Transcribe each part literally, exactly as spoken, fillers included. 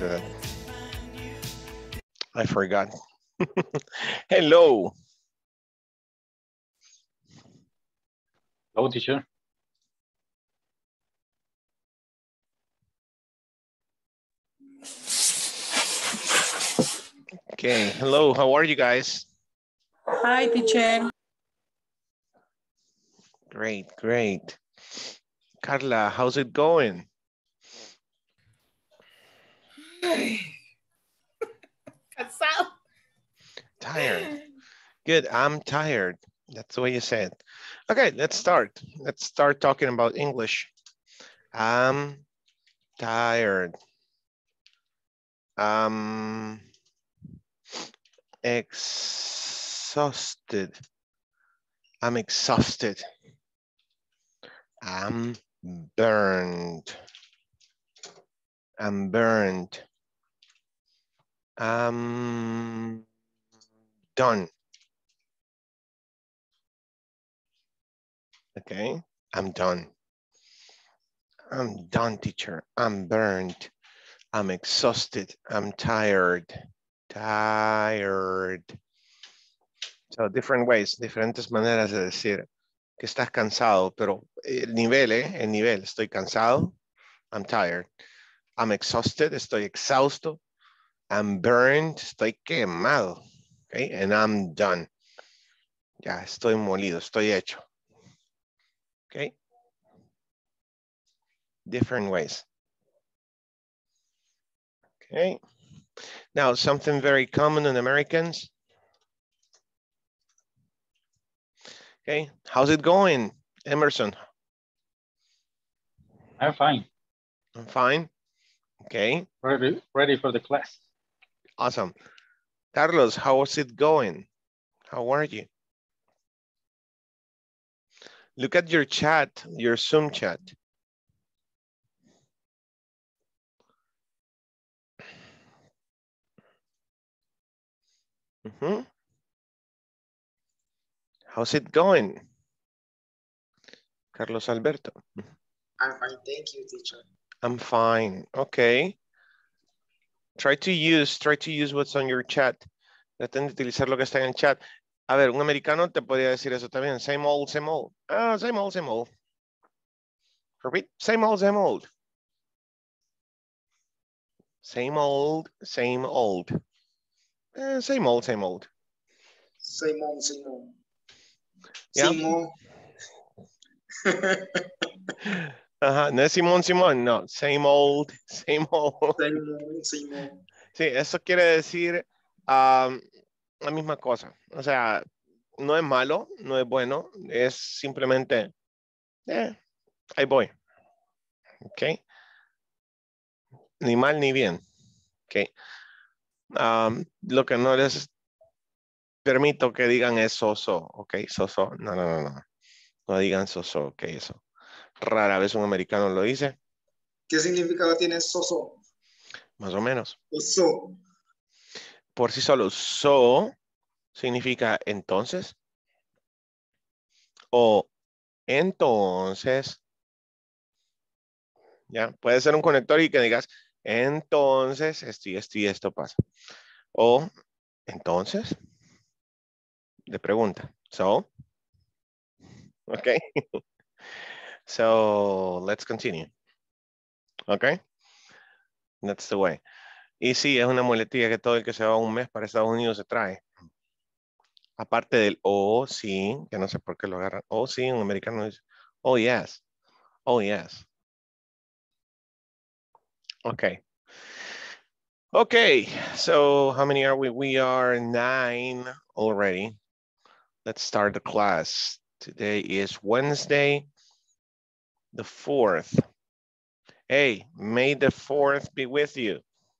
do that. I forgot. Hello. Hello, teacher. Okay, hello, how are you guys? Hi, teacher. Great, great. Carla, how's it going? Cansado. Tired. Good, I'm tired. That's the way you say it. Okay, let's start. Let's start talking about English. I'm tired. I'm exhausted. I'm exhausted. I'm burned. I'm burned. I'm done. Okay, I'm done. I'm done, teacher. I'm burned. I'm exhausted. I'm tired. Tired. So different ways, diferentes maneras de decir que estás cansado, pero el nivel, ¿eh? El nivel. Estoy cansado. I'm tired. I'm exhausted. Estoy exhausto. I'm burned. Estoy quemado. Okay, and I'm done. Ya estoy molido. Estoy hecho. Okay. Different ways. Okay. Now, something very common in Americans. Okay, how's it going, Emerson? I'm fine. I'm fine. Okay. Ready, ready for the class. Awesome. Carlos, how's it going? How are you? Look at your chat, your Zoom chat. Mm-hmm. How's it going? Carlos Alberto. I'm fine, thank you, teacher. I'm fine. Okay. Try to use, try to use what's on your chat. Traten de utilizar lo que está en el chat. A ver, un americano te podría decir eso también. Same old, same old. Ah, same old, same old. Repeat. Same old, same old. Same old, same old. Eh, same old, same old. Same old, same old. Yeah. Same old. Ajá, no es Simón, Simón, no. Same old, same old. Same old, same old. Sí, eso quiere decir um, la misma cosa. O sea, no es malo, no es bueno, es simplemente, eh, ahí voy. Ok. Ni mal ni bien. Ok. Um, lo que no les permito que digan es soso. Ok, soso. No, no, no, no. No digan soso. Ok, eso. Rara vez un americano lo dice. ¿Qué significado tiene soso? Más o menos. So. Por sí solo, so significa entonces. O entonces. Ya, puede ser un conector y que digas, entonces, esto y esto y esto pasa. O, entonces, de pregunta. So, okay. So, let's continue. Okay. That's the way. Y sí, es una muletilla que todo el que se va un mes para Estados Unidos se trae. Aparte del oh, sí, que no sé por qué lo agarran. Oh, sí, un americano dice, oh, yes. Oh, yes. Okay. Okay, so how many are we? We are nine already. Let's start the class. Today is Wednesday, the fourth. Hey, may the fourth be with you.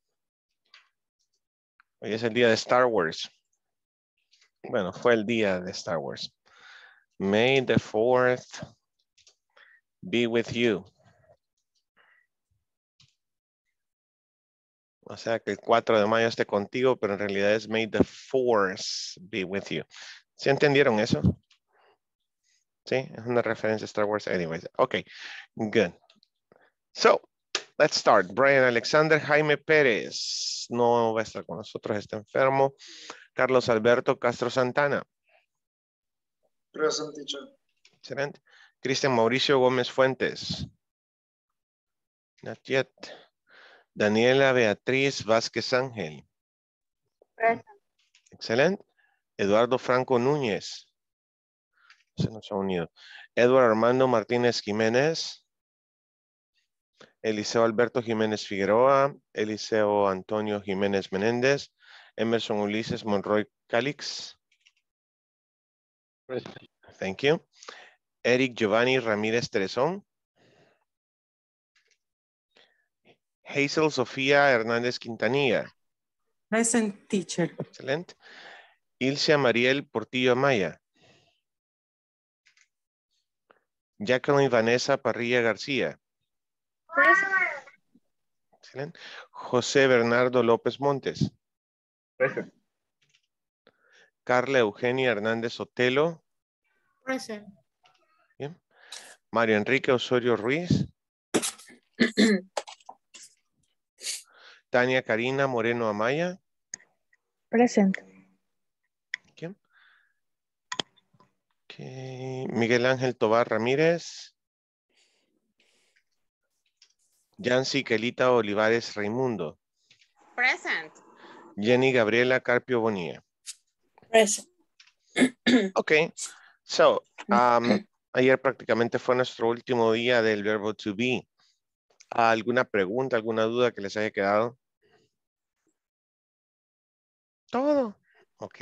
Hoy es el día de Star Wars. Bueno, fue el día de Star Wars. May the fourth be with you. O sea que el cuatro de mayo esté contigo, pero en realidad es May the fourth be with you. ¿Sí entendieron eso? Sí, es una referencia a Star Wars anyways. Okay, good. So, Let's start. Brian Alexander Jaime Pérez. No va a estar con nosotros, está enfermo. Carlos Alberto Castro Santana. Present, teacher. Excelente. Cristian Mauricio Gómez Fuentes. Not yet. Daniela Beatriz Vázquez Ángel. Present. Excelente. Eduardo Franco Núñez. Se nos ha unido. Eduardo Armando Martínez Jiménez. Eliseo Alberto Jiménez Figueroa. Eliseo Antonio Jiménez Menéndez. Emerson Ulises Monroy Calix. Present. Thank you. Eric Giovanni Ramírez Terezón. Hazel Sofía Hernández Quintanilla. Present, teacher. Excelente. Ilcia Mariel Portillo Amaya. Jacqueline Vanessa Parrilla García. Present. Excelente. José Bernardo López Montes. Present. Carla Eugenia Hernández Otelo. Present. Bien. Mario Enrique Osorio Ruiz. Tania Karina Moreno Amaya. Present. ¿Quién? Okay. Miguel Ángel Tobar Ramírez. Yancy Kelita Olivares Raimundo. Present. Jenny Gabriela Carpio Bonilla. Present. Ok. So, um, ayer prácticamente fue nuestro último día del verbo to be. ¿Alguna pregunta, alguna duda que les haya quedado? Todo. Ok.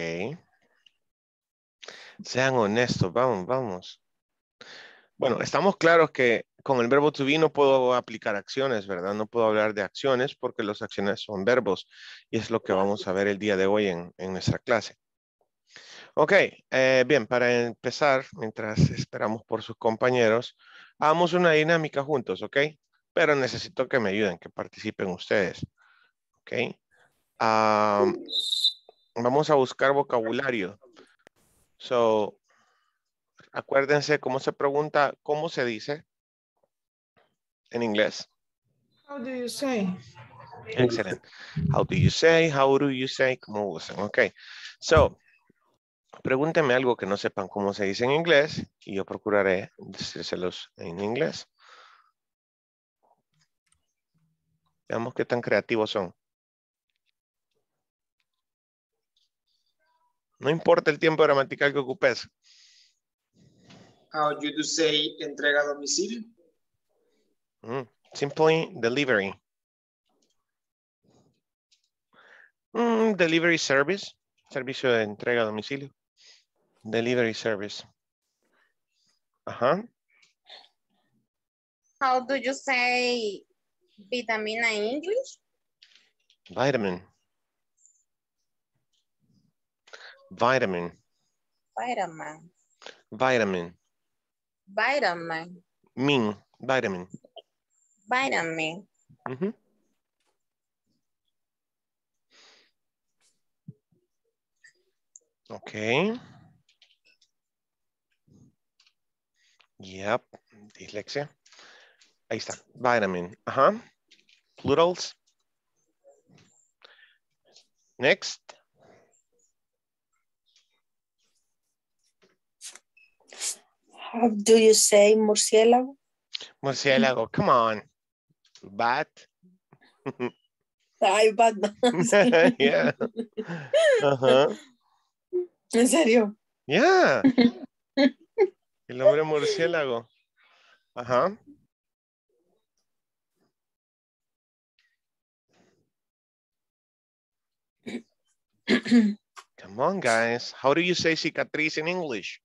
Sean honestos, vamos, vamos. Bueno, estamos claros que con el verbo to be no puedo aplicar acciones, ¿verdad? No puedo hablar de acciones porque las acciones son verbos y es lo que vamos a ver el día de hoy en, en nuestra clase. Ok, eh, bien, para empezar, mientras esperamos por sus compañeros, hagamos una dinámica juntos, ¿ok? Pero necesito que me ayuden, que participen ustedes, ¿ok? Um, vamos a buscar vocabulario. So, acuérdense cómo se pregunta, ¿cómo se dice en inglés? How do you say? Excelente. How do you say? How do you say? ¿Cómo usan? Ok. So, pregúntenme algo que no sepan cómo se dice en inglés y yo procuraré decírselos en inglés. Veamos qué tan creativos son. No importa el tiempo gramatical que ocupes. How you do say entrega a domicilio? Mm, simply delivery. Mm, delivery service. Servicio de entrega a domicilio. Delivery service. Ajá. How do you say vitamina in English? Vitamin. Vitamin. Vitamin. Vitamin. Vitamin. Min. Vitamin. Vitamin. Uh-huh. Okay. Yep. Dislexia. Ahí está. Vitamin. Ajá. Plurals. Next. How do you say murciélago? Murciélago. Come on. Bat. Ay, Batman. Yeah. Ajá. ¿En serio? Yeah. El hombre murciélago. Ajá. Come on, guys. How do you say cicatriz in English?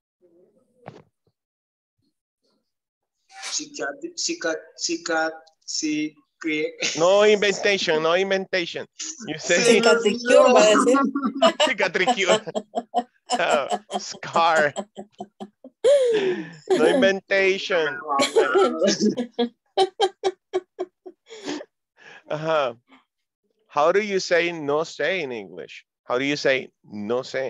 Cicat, cicat, cicat, cicat, No inventation, no inventation. You say Cicatricure, va a decir. cicatricure. Oh, scar. No inventation. Uh-huh. How do you say no sé in English? How do you say no sé?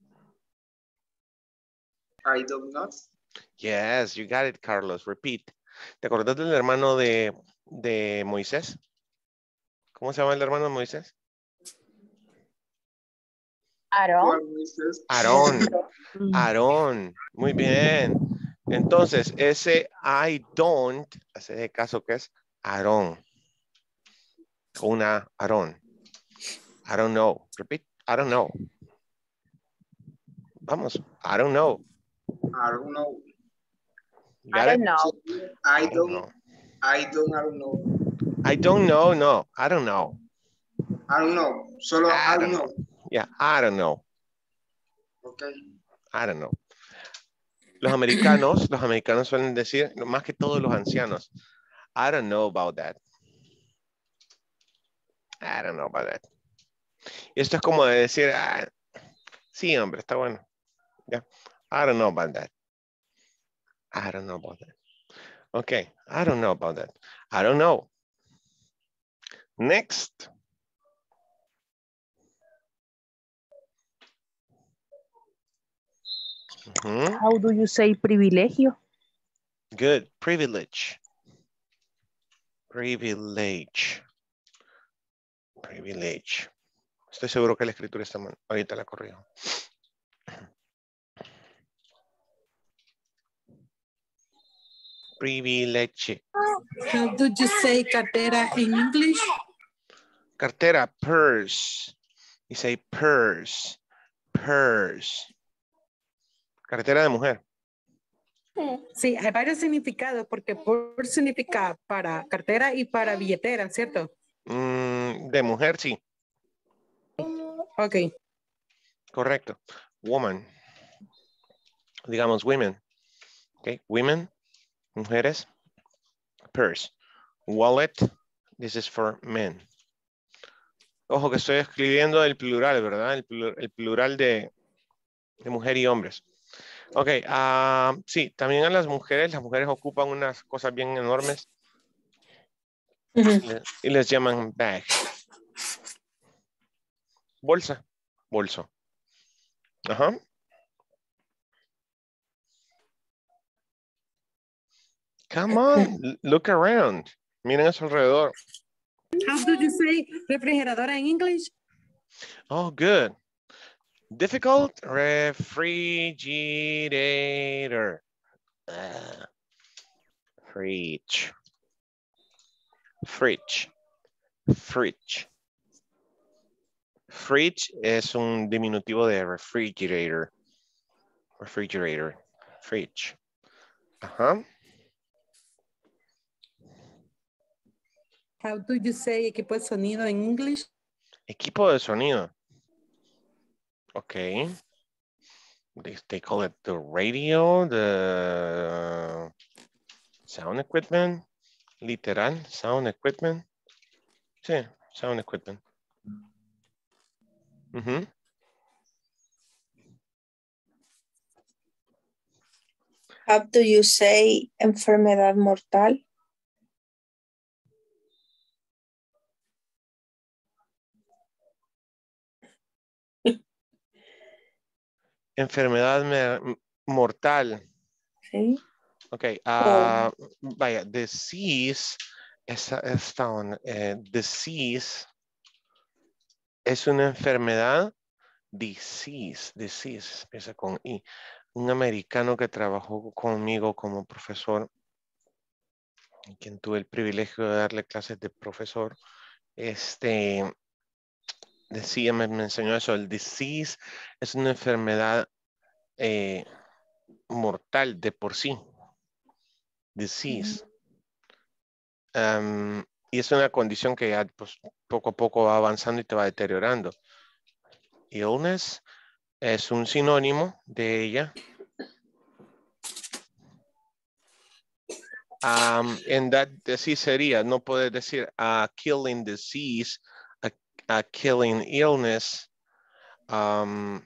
I do not. Yes, you got it, Carlos. Repeat. ¿Te acordás del hermano de, de Moisés? ¿Cómo se llama el hermano de Moisés? Aarón. ¿Cuál dices? Aarón. Aarón. Muy bien. Entonces, ese I don't, hace de caso que es Aarón. Una Aarón. I don't know. Repeat. I don't know. Vamos. I don't know. I don't know. You I got don't it? know. I I don't don't, know. I don't, I don't know. I don't know. No, I don't know. I don't know. Solo I I don't don't know. Yeah, I don't know. Okay. I don't know. Los americanos, los americanos suelen decir, más que todos los ancianos, I don't know about that. I don't know about that. Y esto es como de decir, ah, sí, hombre, está bueno. Yeah. I don't know about that. I don't know about that. Okay, I don't know about that. I don't know. Next. Mhm. How do you say privilegio? Good. Privilege. Privilege. Privilege. Estoy seguro que la escritura está mal. Ahorita la corrijo. Privilege. How do you say cartera in English? Cartera, purse. You say purse. Purse. Cartera de mujer. Sí, hay varios significados porque por significa para cartera y para billetera, ¿cierto? Mm, de mujer, sí. Ok. Correcto. Woman. Digamos, women. Okay, women, mujeres. Purse. Wallet. This is for men. Ojo que estoy escribiendo el plural, ¿verdad? El plural, el plural de, de mujer y hombres. Ok, uh, sí, también a las mujeres, las mujeres ocupan unas cosas bien enormes Mhm. y les llaman bag. Bolsa, bolso. Ajá. Come on, look around. Miren a su alrededor. How do you say refrigeradora in English? Oh, good. Difficult refrigerator. Uh, fridge. Fridge. Fridge. Fridge es un diminutivo de refrigerator. Refrigerator. Fridge. Ajá. How do you say equipo de sonido in English? Equipo de sonido. Okay. They, they call it the radio, the sound equipment. Literal, sound equipment. Sí, sound equipment. Uh-huh. How do you say enfermedad mortal? Enfermedad me- mortal. Sí. Ok, uh, vaya, disease, esa, esta una, eh, disease es una enfermedad, disease, disease, empieza con I. Un americano que trabajó conmigo como profesor, quien tuve el privilegio de darle clases de profesor, este, decía, me, me enseñó eso, el disease es una enfermedad eh, mortal de por sí. Disease. Um, y es una condición que ya, pues, poco a poco va avanzando y te va deteriorando. Illness es un sinónimo de ella. Um, en that sí sería, no puedes decir a killing disease, a, a killing illness. Um,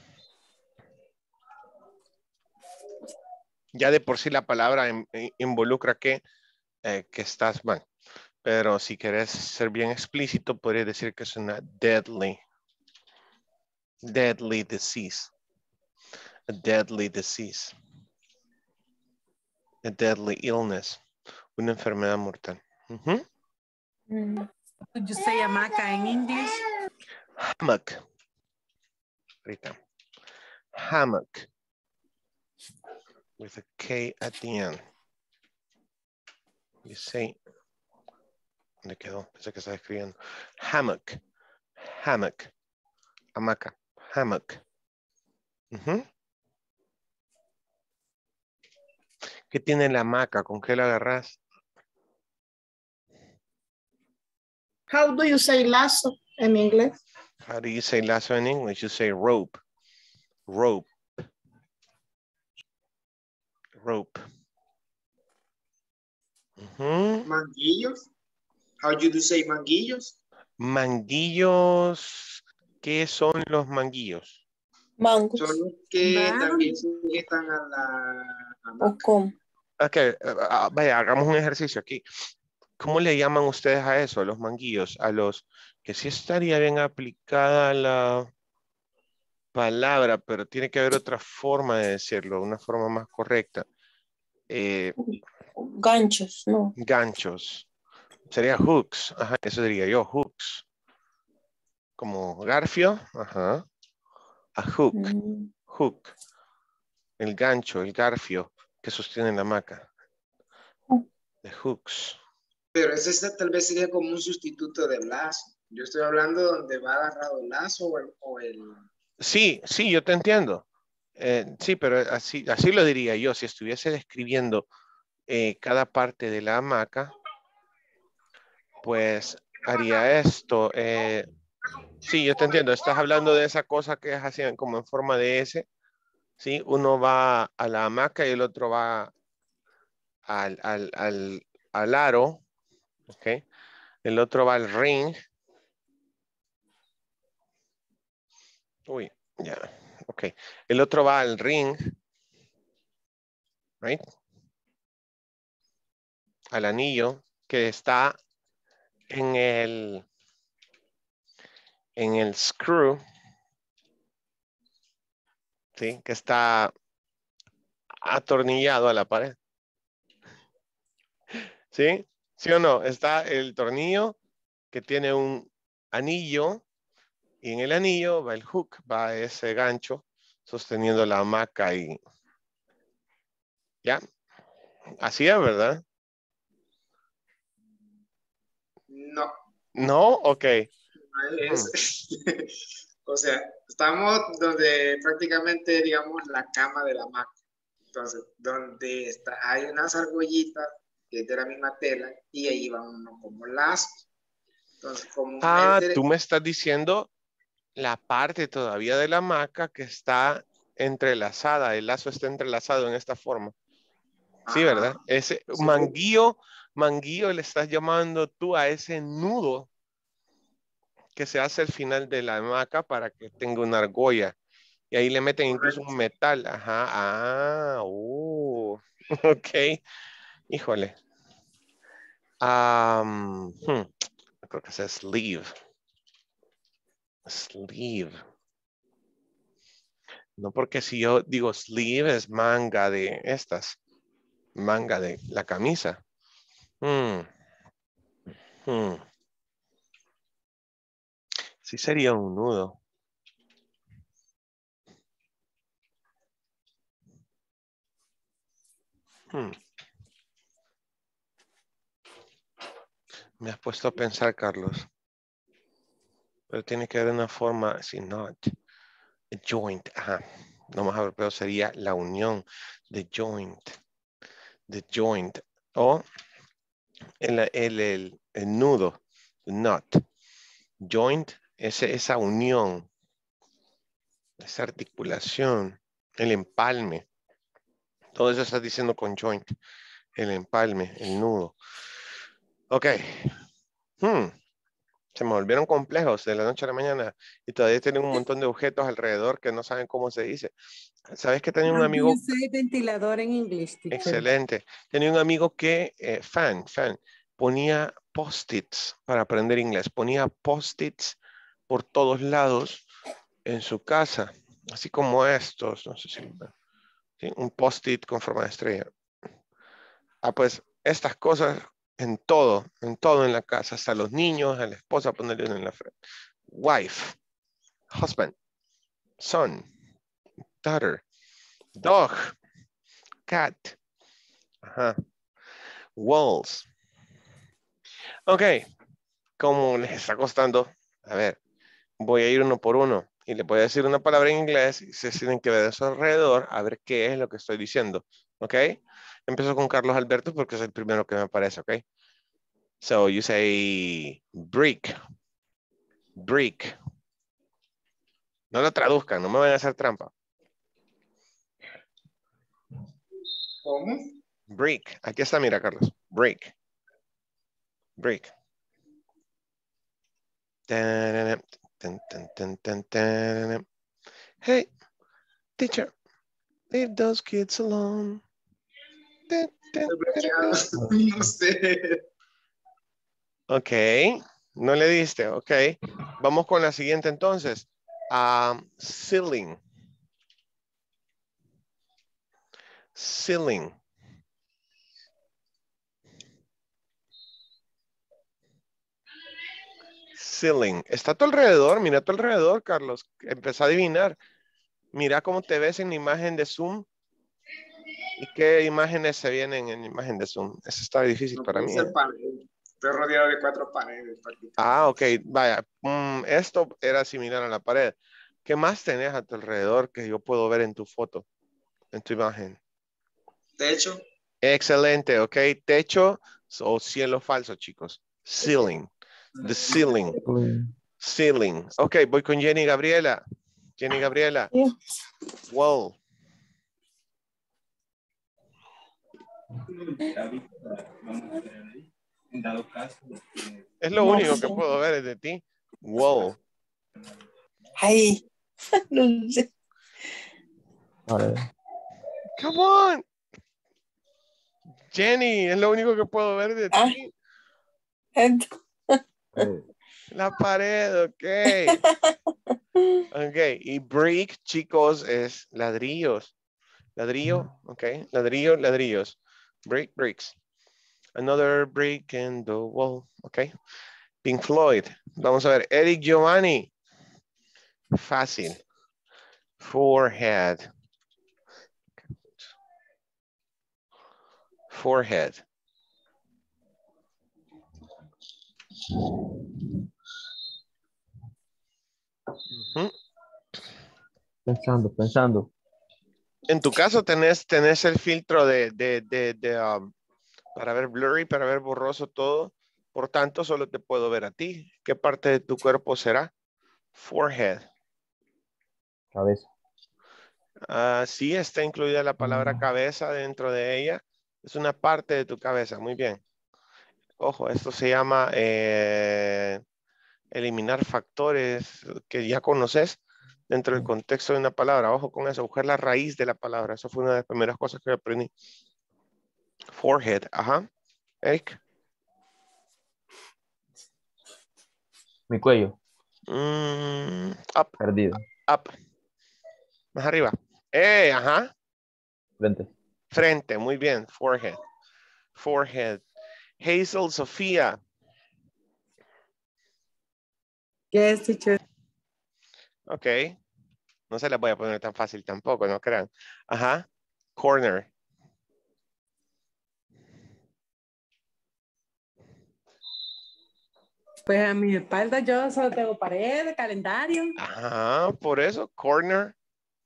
ya de por sí la palabra in, in, involucra que, eh, que estás mal. Pero si quieres ser bien explícito, podrías decir que es una deadly, deadly disease. A deadly disease. A deadly illness. Una enfermedad mortal. Ujú. Mm. Would you say hamaca in English? Hammock. Ahorita. Hammock. With a K at the end. You say. ¿Dónde quedó? Pensé que estaba escribiendo. Hammock. Hammock. Hamaca. Hammock. Ujú. ¿Qué tiene la hamaca? ¿Con qué la agarras? How do you say lazo in English? How do you say lazo in English? You say rope. Rope. Rope. Ujú. Manguillos. How you do say manguillos? Manguillos. ¿Qué son los manguillos? Mangos. Son los que Va. también sujetan a la ¿O hamaca. cómo? Ok, uh, vaya, hagamos un ejercicio aquí. ¿Cómo le llaman ustedes a eso, a los manguillos? A los que sí estaría bien aplicada la palabra, pero tiene que haber otra forma de decirlo, una forma más correcta. Eh, Ganchos, no. ganchos. Sería hooks. Ajá, eso diría yo, hooks. Como garfio. Ajá. A hook. Mm. Hook. El gancho, el garfio que sostiene la hamaca. The hooks. Pero ese está- tal vez sería como un sustituto del lazo. Yo estoy hablando donde va agarrado el lazo o el... o el- Sí, sí, yo te entiendo. Eh, sí, pero así, así lo diría yo. Si estuviese describiendo eh, cada parte de la hamaca, pues haría esto. Eh, sí, yo te entiendo. Estás hablando de esa cosa que es así como en forma de S. ¿Sí? Uno va a la hamaca y el otro va al, al, al, al aro. ¿Ok? El otro va al ring. Uy, ya. Ok. El otro va al ring. Right? Al anillo que está en el en el screw, ¿sí? Que está atornillado a la pared. ¿Sí? ¿Sí o no? Está el tornillo que tiene un anillo y en el anillo va el hook, va ese gancho sosteniendo la hamaca y ya. Así es, ¿verdad? No, No, ok. no es... O sea, estamos donde prácticamente, digamos, la cama de la hamaca. Entonces, donde está, hay unas argollitas que es de la misma tela y ahí va uno como lazos. Entonces, como Ah, es de- tú me estás diciendo la parte todavía de la hamaca que está entrelazada, el lazo está entrelazado en esta forma. Sí, Ajá. ¿verdad? Ese Sí. manguillo, manguillo le estás llamando tú a ese nudo que se hace al final de la hamaca para que tenga una argolla. Y ahí le meten incluso un metal. Ajá. Ah, uh, ok. Híjole. Um, hmm, creo que es sleeve. Sleeve. No, porque si yo digo sleeve es manga de estas. Manga de la camisa. Hmm. Hmm. Sí sería un nudo. Hmm. Me has puesto a pensar, Carlos. Pero tiene que haber una forma, si not, a joint. Ajá. No más apropiado sería la unión de joint. The joint. O el, el, el, el nudo. The knot. Joint es esa unión. Esa articulación. El empalme. Todo eso estás diciendo con joint. El empalme, el nudo. Ok. Hmm. Se me volvieron complejos de la noche a la mañana y todavía tienen un montón de objetos alrededor que no saben cómo se dice. ¿Sabes que tenía un How do you amigo? say ventilador en English, teacher? Excelente. Tenía un amigo que, eh, fan, fan, ponía post-its para aprender inglés. Ponía post-its por todos lados en su casa, así como estos. No sé si ¿sí? Un post-it con forma de estrella. Ah, pues estas cosas en todo, en todo en la casa, hasta los niños, a la esposa ponerle uno en la frente. Wife, husband, son, daughter, dog, cat, ajá, walls. Ok, como les está costando, a ver, voy a ir uno por uno y le voy a decir una palabra en inglés y se tienen que ver a su alrededor a ver qué es lo que estoy diciendo. Ok, empiezo con Carlos Alberto porque es el primero que me aparece. Ok, so you say brick, brick. No lo traduzcan, no me vayan a hacer trampa. ¿Cómo? Brick, aquí está, mira, Carlos. Brick, brick. Tan, tan, tan, tan, tan, tan. Hey, teacher, leave those kids alone. Tan, tan, tan, tan. No sé. Ok, no le diste, ok. Vamos con la siguiente entonces. Um, ceiling. Ceiling. Ceiling. Está a tu alrededor, mira a tu alrededor, Carlos. Empezá a adivinar. Mira cómo te ves en la imagen de Zoom. ¿Y qué imágenes se vienen en la imagen de Zoom? Eso está difícil No para puede mí. ser ¿eh? pared. Estoy rodeado de cuatro paredes. prácticamente. Ah, ok, vaya. Mm, esto era similar a la pared. ¿Qué más tenés a tu alrededor que yo puedo ver en tu foto, en tu imagen? Techo. Excelente, ok. Techo o cielo falso, chicos. Ceiling. The ceiling. Ceiling. Ok, voy con Jenny Gabriela. Jenny Gabriela. Yeah. Wall. Es lo No único sé. que puedo ver de ti. Wall. Ay, no sé. Come on. Jenny, es lo único que puedo ver de Ah. ti. Ent- La pared, ok. Ok, y brick, chicos, es ladrillos. Ladrillo, ok. Ladrillo, ladrillos. Brick, bricks. Another brick in the wall, ok. Pink Floyd. Vamos a ver, Eric Giovanni. Fácil. Forehead. Forehead. Ujú. Pensando, pensando. En tu caso tenés, tenés el filtro de, de, de, de, um, para ver blurry, para ver borroso todo. Por tanto, solo te puedo ver a ti. ¿Qué parte de tu cuerpo será? Forehead. Cabeza. Ah, sí, está incluida la palabra Mm. cabeza dentro de ella. Es una parte de tu cabeza. Muy bien. Ojo, esto se llama eh, eliminar factores que ya conoces dentro del contexto de una palabra. Ojo con eso, buscar la raíz de la palabra. Eso fue una de las primeras cosas que aprendí. Forehead, ajá. Eric. Mi cuello. Mm, up, Perdido. up. Más arriba. Eh, ajá. Frente. Frente, muy bien. Forehead. Forehead. Hazel Sofía. ¿Qué es, teacher? Ok. No se la voy a poner tan fácil tampoco, no crean. Ajá. Corner. Pues a mi espalda yo solo tengo pared, calendario. Ajá, por eso, corner.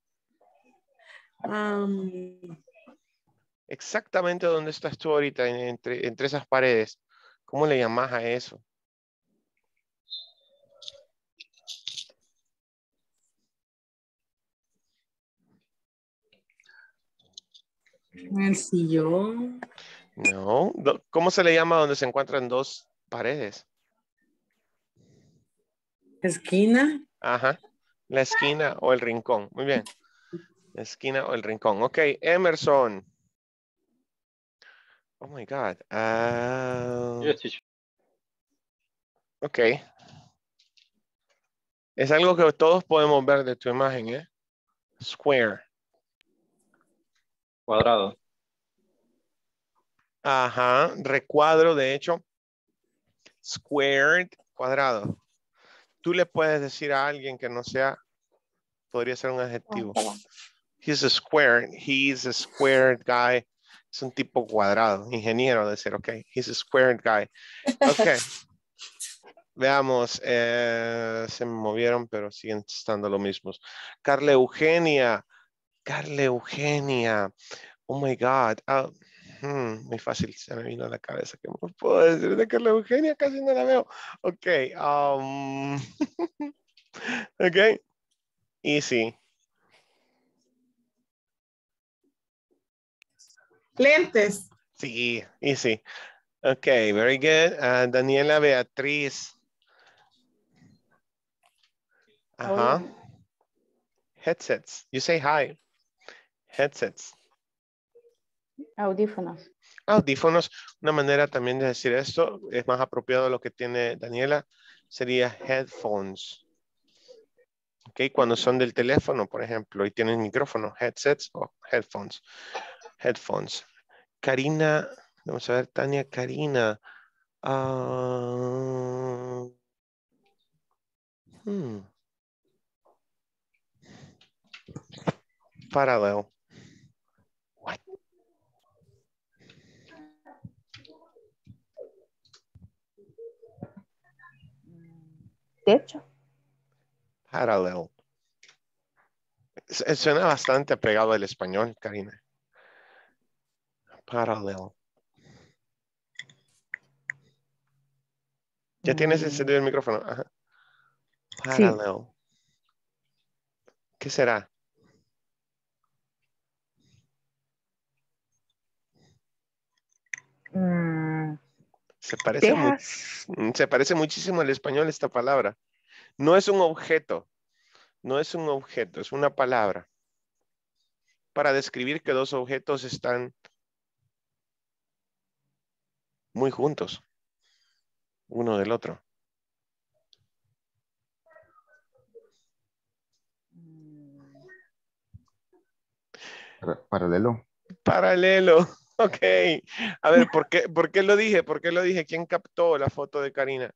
Um, Exactamente donde estás tú ahorita, en- entre, entre esas paredes. ¿Cómo le llamas a eso? el sillón, No. do- ¿Cómo se le llama donde se encuentran dos paredes? esquina, Ajá. La esquina o el rincón. Muy bien. La esquina o el rincón. Ok, Emerson. Oh my God. Ah, Yes, teacher. ok. Es algo que todos podemos ver de tu imagen, ¿eh? Square. Cuadrado. Ajá, recuadro, de hecho. Squared, cuadrado. Tú le puedes decir a alguien que no sea, podría ser un adjetivo. He's a square, he's a squared guy. Es un tipo cuadrado, ingeniero de ser, ok. He's a squared guy. Ok. Veamos, eh, se me movieron, pero siguen estando lo mismos. Carla Eugenia, Carla Eugenia. Oh my God. Ah, hmm, muy fácil, se me vino a la cabeza. ¿Qué me puedo decir de Carla Eugenia? Casi no la veo. Ok. Um, ok. Easy. Lentes. Sí, easy. Ok, very good. Uh, Daniela Beatriz. Ajá. Headsets. You say hi. Headsets. Audífonos. Audífonos. Una manera también de decir esto, es más apropiado lo que tiene Daniela, sería headphones. Ok, cuando son del teléfono, por ejemplo, y tienen micrófono, headsets o headphones. Headphones. Karina, vamos a ver, Tania Karina. Uh, hmm. Parallel. What? Techo. Parallel. Suena bastante pegado al español, Karina. Parallel. Ya tienes encendido el micrófono. Ajá. Parallel. Sí. ¿Qué será? Mm, Se parece, mu se parece muchísimo al español esta palabra. No es un objeto. No es un objeto, es una palabra. Para describir que dos objetos están muy juntos. Uno del otro. Paralelo. Paralelo. Ok. A ver, ¿por qué, ¿por qué lo dije? ¿Por qué lo dije? ¿Quién captó la foto de Karina?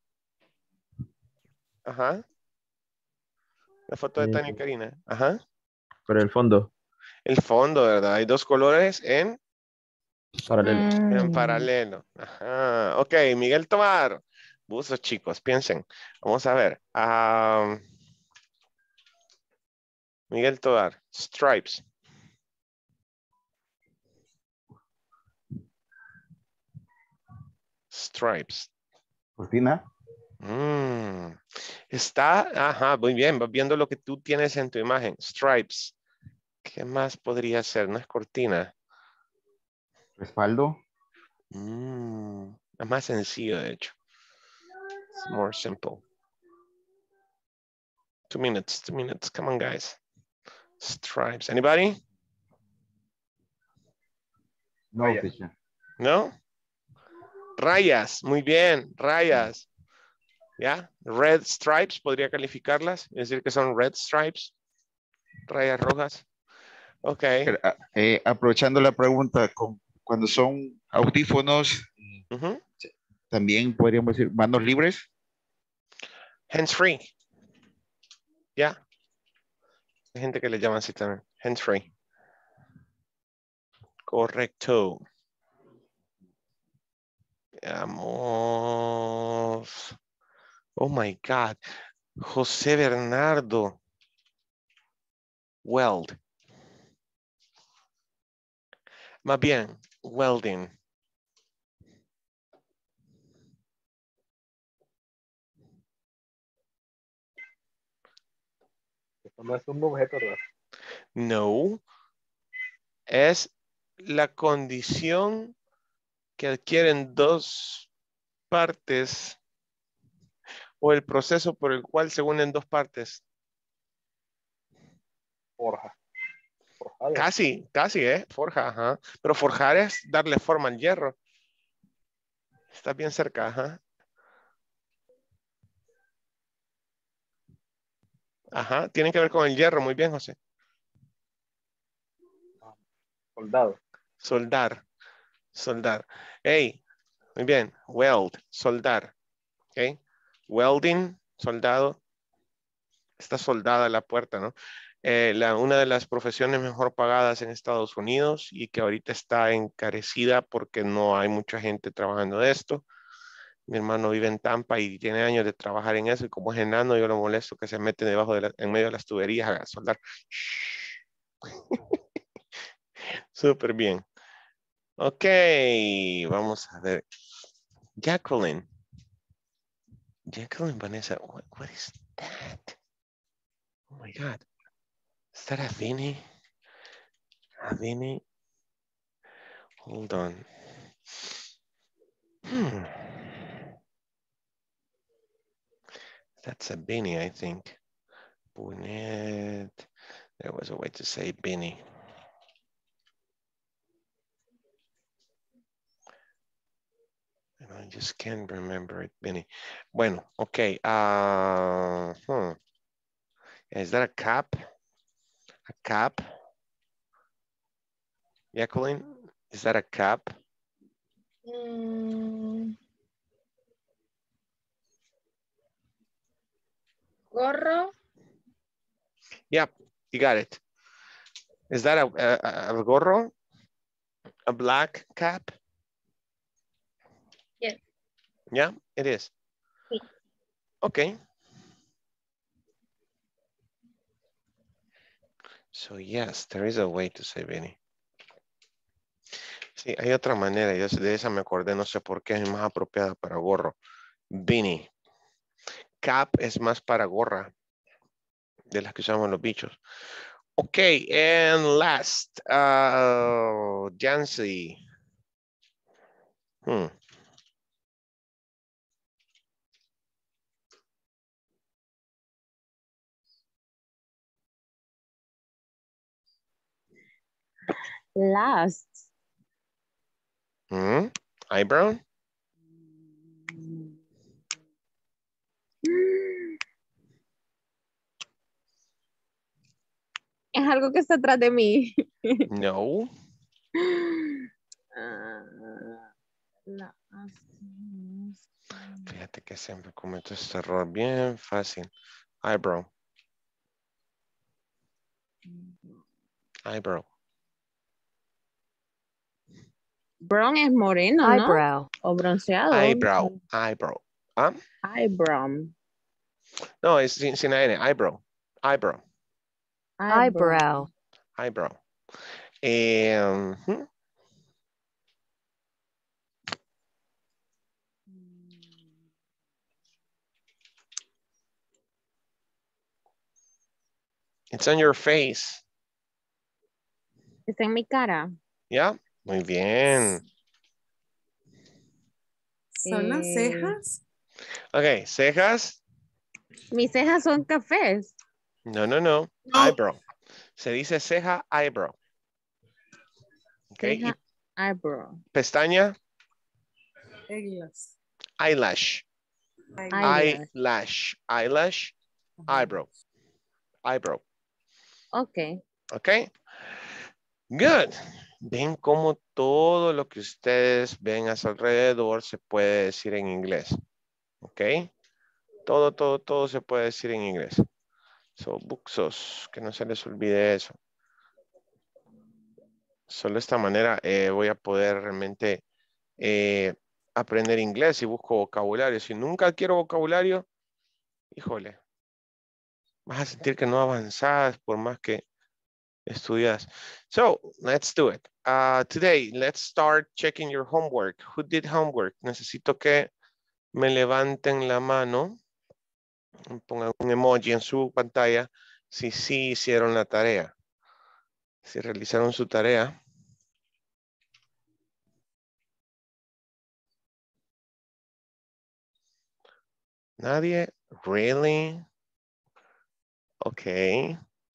Ajá. La foto de Tania y Karina. Ajá. Pero el fondo. El fondo, ¿verdad? Hay dos colores en Paralelo. en paralelo. Ajá. Ok, Miguel Tomar. Buzos, chicos, piensen. Vamos a ver. Um, Miguel Tomar. Stripes. Stripes. Cortina. Mm. Está, ajá, muy bien. Vas viendo lo que tú tienes en tu imagen. Stripes. ¿Qué más podría ser? No es cortina. Respaldo. Mm. Es más sencillo, de hecho. It's more simple. Two minutes, two minutes. Come on, guys. Stripes. Anybody? No, Rayas. teacher. No? Rayas. Muy bien. Rayas. ¿Ya? Red stripes. Podría calificarlas. Es decir, que son red stripes. Rayas rojas. Ok. Pero, ah, eh, aprovechando la pregunta, con, cuando son audífonos, Uh-huh. también podríamos decir manos libres. Hands free. Ya. Hay gente que le llaman así también. Hands free. Correcto. Veamos. Oh my God. José Bernardo. Weld. Más bien, welding. Esto no es un objeto, ¿verdad? No. Es la condición que adquieren dos partes o el proceso por el cual se unen dos partes. Forja. Forjado. Casi, casi, ¿eh? Forja, ajá. Pero forjar es darle forma al hierro. Está bien cerca, ajá. Ajá, tiene que ver con el hierro, muy bien, José. Soldado. Soldar. Soldar. Hey, muy bien. Weld, soldar. Ok. Welding, soldado. Está soldada la puerta, ¿no? Eh, la, una de las profesiones mejor pagadas en Estados Unidos y que ahorita está encarecida porque no hay mucha gente trabajando de esto. Mi hermano vive en Tampa y tiene años de trabajar en eso y como es enano yo lo molesto que se mete debajo de la, en medio de las tuberías a soldar. Súper bien. Ok, vamos a ver. Jacqueline. Jacqueline Vanessa, what, what is that? Oh my God. Is that a Vinny? A Vinny? Hold on. Hmm. That's a Vinny, I think. Burnett. There was a way to say Vinny. And I just can't remember it, Vinny. Bueno, okay. Uh, hmm. Is that a cap? A cap? Jacqueline, is that a cap? Mm, gorro. Yep, you got it. Is that a, a, a gorro? A black cap? Yes. Yeah, it is. Sí. Okay. So yes, there is a way to say Vinny. Sí, hay otra manera, yo de esa me acordé, no sé por qué es más apropiada para gorro. Vinny. Cap es más para gorra, de las que usamos los bichos. Okay, and last, uh, Jancy. Hmm. Last. Hmm. Eyebrow? Es algo que está atrás de mí. No. Ah, last. Fíjate que siempre cometo este error bien fácil. Eyebrow. Eyebrow. Brown es moreno, ¿no? Eyebrow. O bronceado. Eyebrow. Eyebrow. ¿Ah? Eyebrow. No, es sin, sin la N. Eyebrow. Eyebrow. Eyebrow. Eyebrow. Eh, hmm. It's on your face. Está en mi cara. ¿Ya? Muy bien. ¿Son las Eh, cejas? Ok, cejas. Mis cejas son cafés. No, no, no. No. Eyebrow. Se dice ceja, eyebrow. Ok. Ceja, Y eyebrow. pestaña, Eglas. eyelash. Eyelash. Eyelash. Eyelash. Eyebrow. Eyebrow. Ok. Ok. Good. Ven cómo todo lo que ustedes ven a su alrededor se puede decir en inglés. Ok. Todo, todo, todo se puede decir en inglés. So, buxos, que no se les olvide eso. Solo de esta manera eh, voy a poder realmente eh, aprender inglés si busco vocabulario. Si nunca quiero vocabulario, híjole, vas a sentir que no avanzas por más que estudias. So, let's do it. Uh, today, let's start checking your homework. Who did homework? Necesito que me levanten la mano, pongan un emoji en su pantalla si sí hicieron la tarea. Si realizaron su tarea. Nadie. Really? Ok.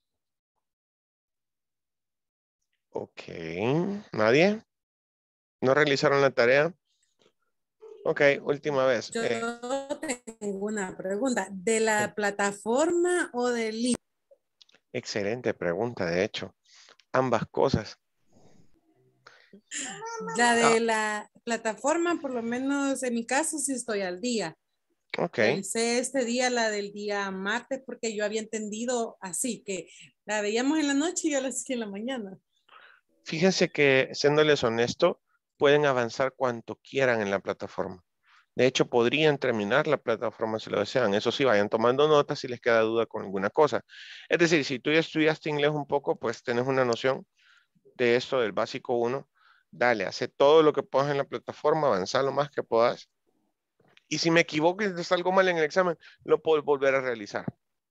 Ok. ¿Nadie? ¿No realizaron la tarea? Ok, última vez. Yo Eh, tengo una pregunta. ¿De la plataforma o del libro? excelente pregunta, de hecho. Ambas cosas. La de la plataforma, por lo menos en mi caso, sí estoy al día. Ok. Revisé este día la del día martes porque yo había entendido así, que la veíamos en la noche y yo la hacía en la mañana. Fíjense que, siéndoles honesto, pueden avanzar cuanto quieran en la plataforma. De hecho, podrían terminar la plataforma si lo desean. Eso sí, vayan tomando notas si les queda duda con alguna cosa. Es decir, si tú ya estudiaste inglés un poco, pues tenés una noción de esto, del básico uno. Dale, hace todo lo que puedas en la plataforma, avanza lo más que puedas. Y si me equivoco y te salgo mal en el examen, lo puedes volver a realizar.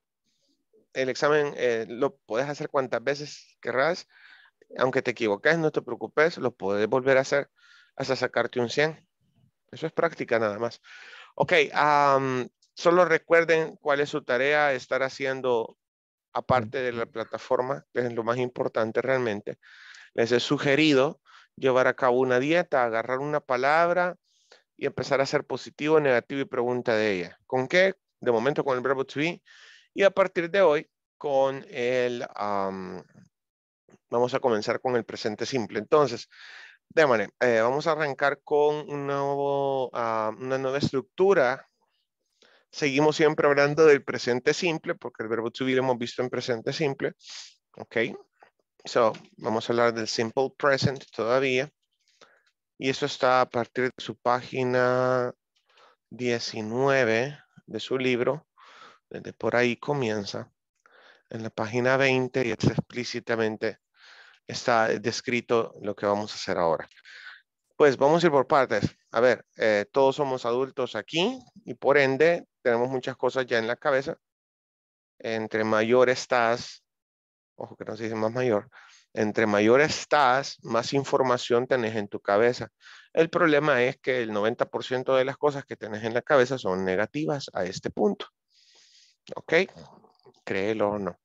El examen eh, lo puedes hacer cuantas veces querrás. Aunque te equivoques, no te preocupes, lo puedes volver a hacer hasta sacarte un cien. Eso es práctica nada más. Ok, um, solo recuerden cuál es su tarea, estar haciendo aparte de la plataforma, que es lo más importante realmente. Les he sugerido llevar a cabo una dieta, agarrar una palabra y empezar a hacer positivo, negativo y pregunta de ella. ¿Con qué? De momento con el verbo to be. Y a partir de hoy con el... Um, vamos a comenzar con el presente simple. Entonces, démosle, eh, vamos a arrancar con un nuevo, uh, una nueva estructura. Seguimos siempre hablando del presente simple, porque el verbo to be lo hemos visto en presente simple. Ok. So, vamos a hablar del simple present todavía. Y eso está a partir de su página diecinueve de su libro. Desde por ahí comienza. En la página veinte y es explícitamente está descrito lo que vamos a hacer ahora. Pues vamos a ir por partes. A ver, eh, todos somos adultos aquí y por ende tenemos muchas cosas ya en la cabeza. Entre mayor estás, ojo que no se dice más mayor, entre mayor estás, más información tenés en tu cabeza. El problema es que el noventa por ciento de las cosas que tenés en la cabeza son negativas a este punto. ¿Ok? Créelo o no.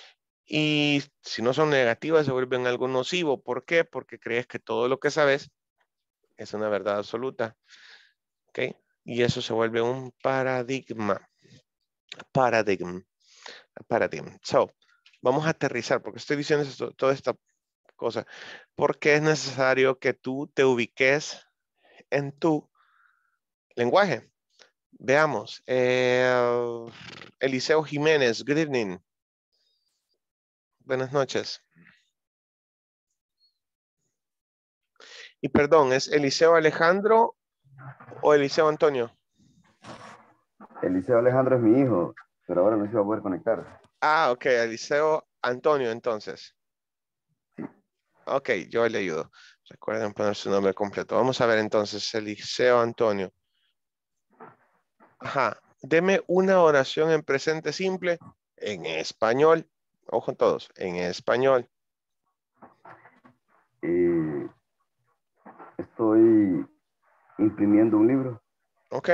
Y si no son negativas, se vuelven algo nocivo. ¿Por qué? Porque crees que todo lo que sabes es una verdad absoluta. ¿Ok? Y eso se vuelve un paradigma. Paradigma. Paradigma. So, vamos a aterrizar, porque estoy diciendo esto, toda esta cosa, porque es necesario que tú te ubiques en tu lenguaje. Veamos. Eh, Eliseo Jiménez, good evening. Buenas noches. Y perdón, ¿es Eliseo Alejandro o Eliseo Antonio? Eliseo Alejandro es mi hijo, pero ahora no se va a poder conectar. Ah, ok, Eliseo Antonio entonces. Ok, yo le ayudo. Recuerden poner su nombre completo. Vamos a ver entonces, Eliseo Antonio. Ajá, deme una oración en presente simple en español. Ojo todos, en español. Eh, estoy imprimiendo un libro. Ok.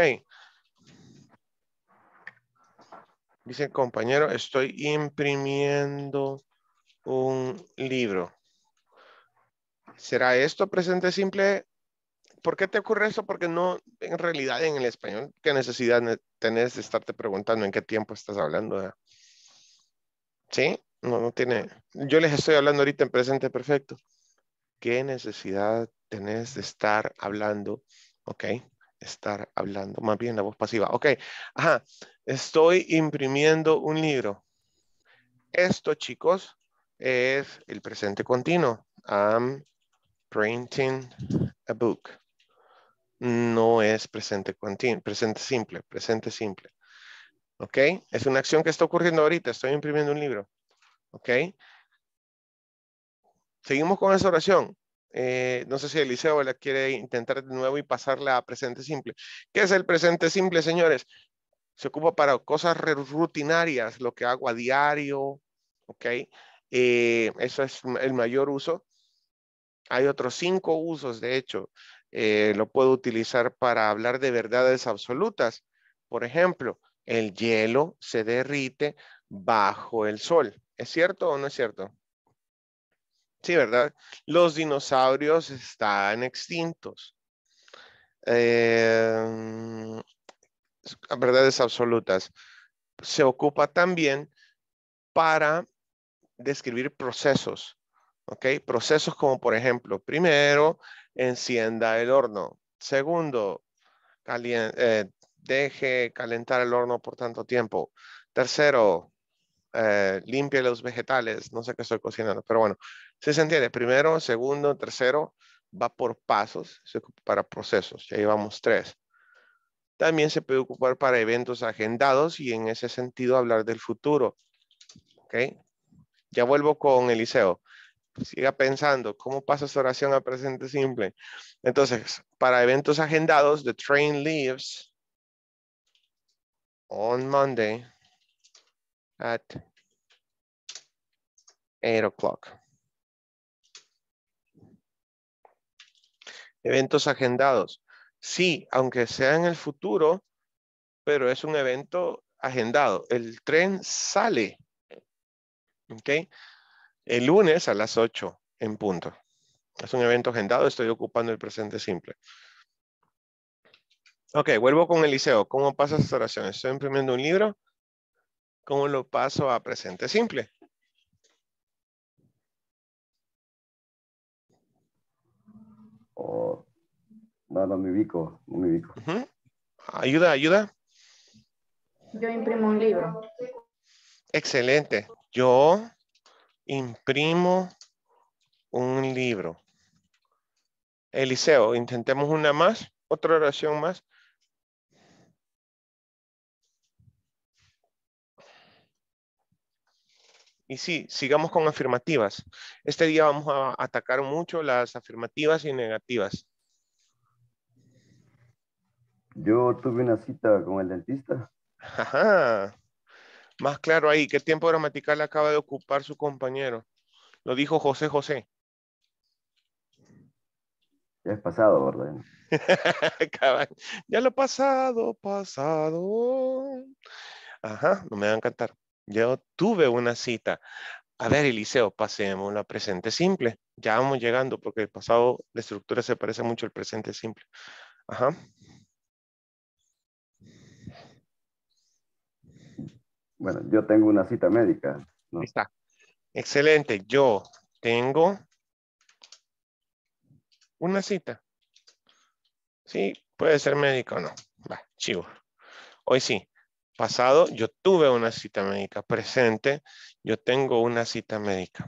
Dice el compañero, estoy imprimiendo un libro. ¿Será esto presente simple? ¿Por qué te ocurre eso? Porque no, en realidad en el español, ¿qué necesidad tenés de estarte preguntando en qué tiempo estás hablando? ¿Eh? ¿Sí? No, no tiene. Yo les estoy hablando ahorita en presente perfecto. ¿Qué necesidad tenés de estar hablando? Ok, estar hablando, más bien la voz pasiva. Ok, ajá, estoy imprimiendo un libro. Esto, chicos, es el presente continuo. I'm printing a book. No es presente continuo, presente simple, presente simple. ¿Ok? Es una acción que está ocurriendo ahorita. Estoy imprimiendo un libro. ¿Ok? Seguimos con esa oración. Eh, no sé si Eliseo la quiere intentar de nuevo y pasarla a presente simple. ¿Qué es el presente simple, señores? Se ocupa para cosas rutinarias, lo que hago a diario. ¿Ok? Eh, eso es el mayor uso. Hay otros cinco usos, de hecho. Eh, lo puedo utilizar para hablar de verdades absolutas. Por ejemplo, el hielo se derrite bajo el sol. ¿Es cierto o no es cierto? Sí, ¿verdad? Los dinosaurios están extintos. Eh, verdades absolutas. Se ocupa también para describir procesos. ¿Ok? Procesos como, por ejemplo, primero, encienda el horno. Segundo, calien- eh, deje calentar el horno por tanto tiempo. Tercero, eh, limpie los vegetales. No sé qué estoy cocinando, pero bueno, si se entiende. Primero, segundo, tercero, va por pasos, se ocupa para procesos. Ya llevamos tres. También se puede ocupar para eventos agendados y en ese sentido hablar del futuro. ¿Ok? Ya vuelvo con Eliseo. Siga pensando, ¿cómo pasa esta oración a presente simple? Entonces, para eventos agendados, the train leaves on Monday at eight o'clock. Eventos agendados. Sí, aunque sea en el futuro, pero es un evento agendado. El tren sale, ¿ok? El lunes a las ocho en punto. Es un evento agendado, estoy ocupando el presente simple. Ok, vuelvo con Eliseo. ¿Cómo pasa esta oración? Estoy imprimiendo un libro. ¿Cómo lo paso a presente simple? Oh, no, no me ubico, no me ubico. Uh-huh. Ayuda, ayuda. Yo imprimo un libro. Excelente. Yo imprimo un libro. Eliseo, intentemos una más, otra oración más. Y sí, sigamos con afirmativas. Este día vamos a atacar mucho las afirmativas y negativas. Yo tuve una cita con el dentista. Ajá. Más claro ahí, ¿qué tiempo gramatical acaba de ocupar su compañero? Lo dijo José José. Ya es pasado, ¿verdad? Ya lo pasado, pasado. Ajá, no me va a encantar. Yo tuve una cita. A ver, Eliseo, pasemos a presente simple. Ya vamos llegando porque el pasado, la estructura se parece mucho al presente simple. Ajá. Bueno, yo tengo una cita médica, ¿no? Ahí está. Excelente. Yo tengo una cita. Sí, puede ser médico o no. Va, chivo. Hoy sí. Pasado, yo tuve una cita médica. Presente, yo tengo una cita médica.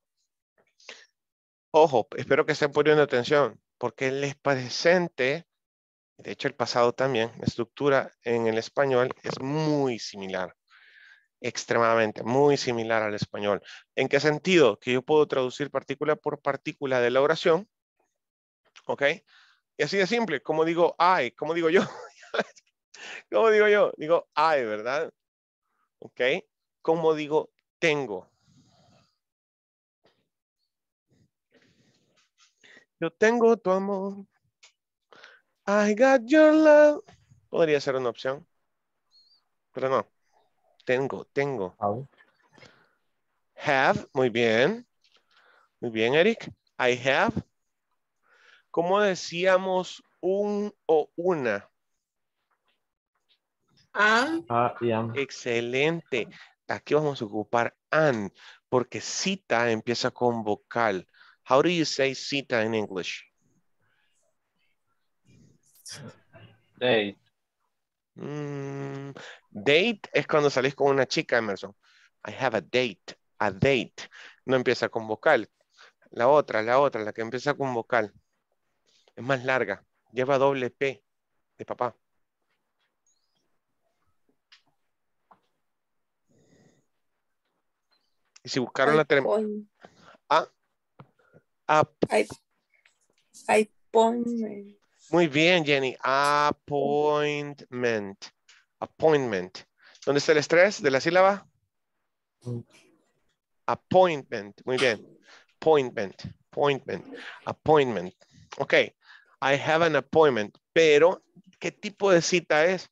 Ojo, espero que estén poniendo atención, porque el presente, de hecho el pasado también, la estructura en el español es muy similar. Extremadamente, muy similar al español. ¿En qué sentido? Que yo puedo traducir partícula por partícula de la oración. ¿Ok? Y así de simple. Como digo I, como digo yo. ¿Cómo digo yo? Digo I, ¿verdad? ¿Ok? Como digo tengo. Yo tengo tu amor. I got your love. Podría ser una opción. Pero no. Tengo, tengo. Have, muy bien. Muy bien, Eric. I have. ¿Cómo decíamos un o una? Ah, Ah, y am. Excelente. Aquí vamos a ocupar an, porque cita empieza con vocal. How do you say cita in English? Date. Mm, date es cuando salís con una chica, Emerson. I have a date. A date. No empieza con vocal. La otra, la otra, la que empieza con vocal. Es más larga. Lleva doble P de papá. Y si buscaron la terminación. Ah, ah, Appointment. muy bien, Jenny. Appointment. Appointment. ¿Dónde está el estrés de la sílaba? Appointment. Muy bien. Appointment. Appointment. Appointment. Ok. I have an appointment. Pero, ¿qué tipo de cita es?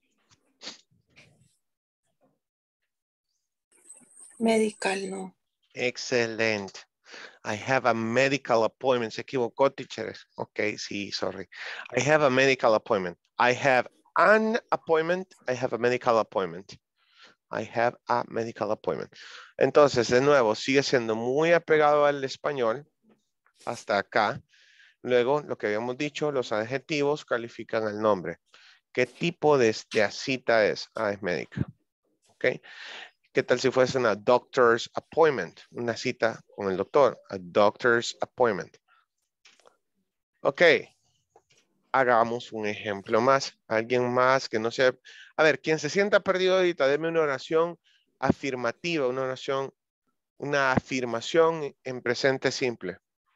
Medical, no. Excelente. I have a medical appointment. Se equivocó, teachers. Ok, sí, sorry. I have a medical appointment. I have an appointment. I have a medical appointment. I have a medical appointment. Entonces, de nuevo, sigue siendo muy apegado al español hasta acá. Luego, lo que habíamos dicho, los adjetivos califican el nombre. ¿Qué tipo de, de cita es? Ah, es médica. ¿Ok? ¿Qué tal si fuese una doctor's appointment? Una cita con el doctor. A doctor's appointment. Ok. Hagamos un ejemplo más. Alguien más que no sea... A ver, quien se sienta perdido ahorita, deme una oración afirmativa, una oración, una afirmación en presente simple.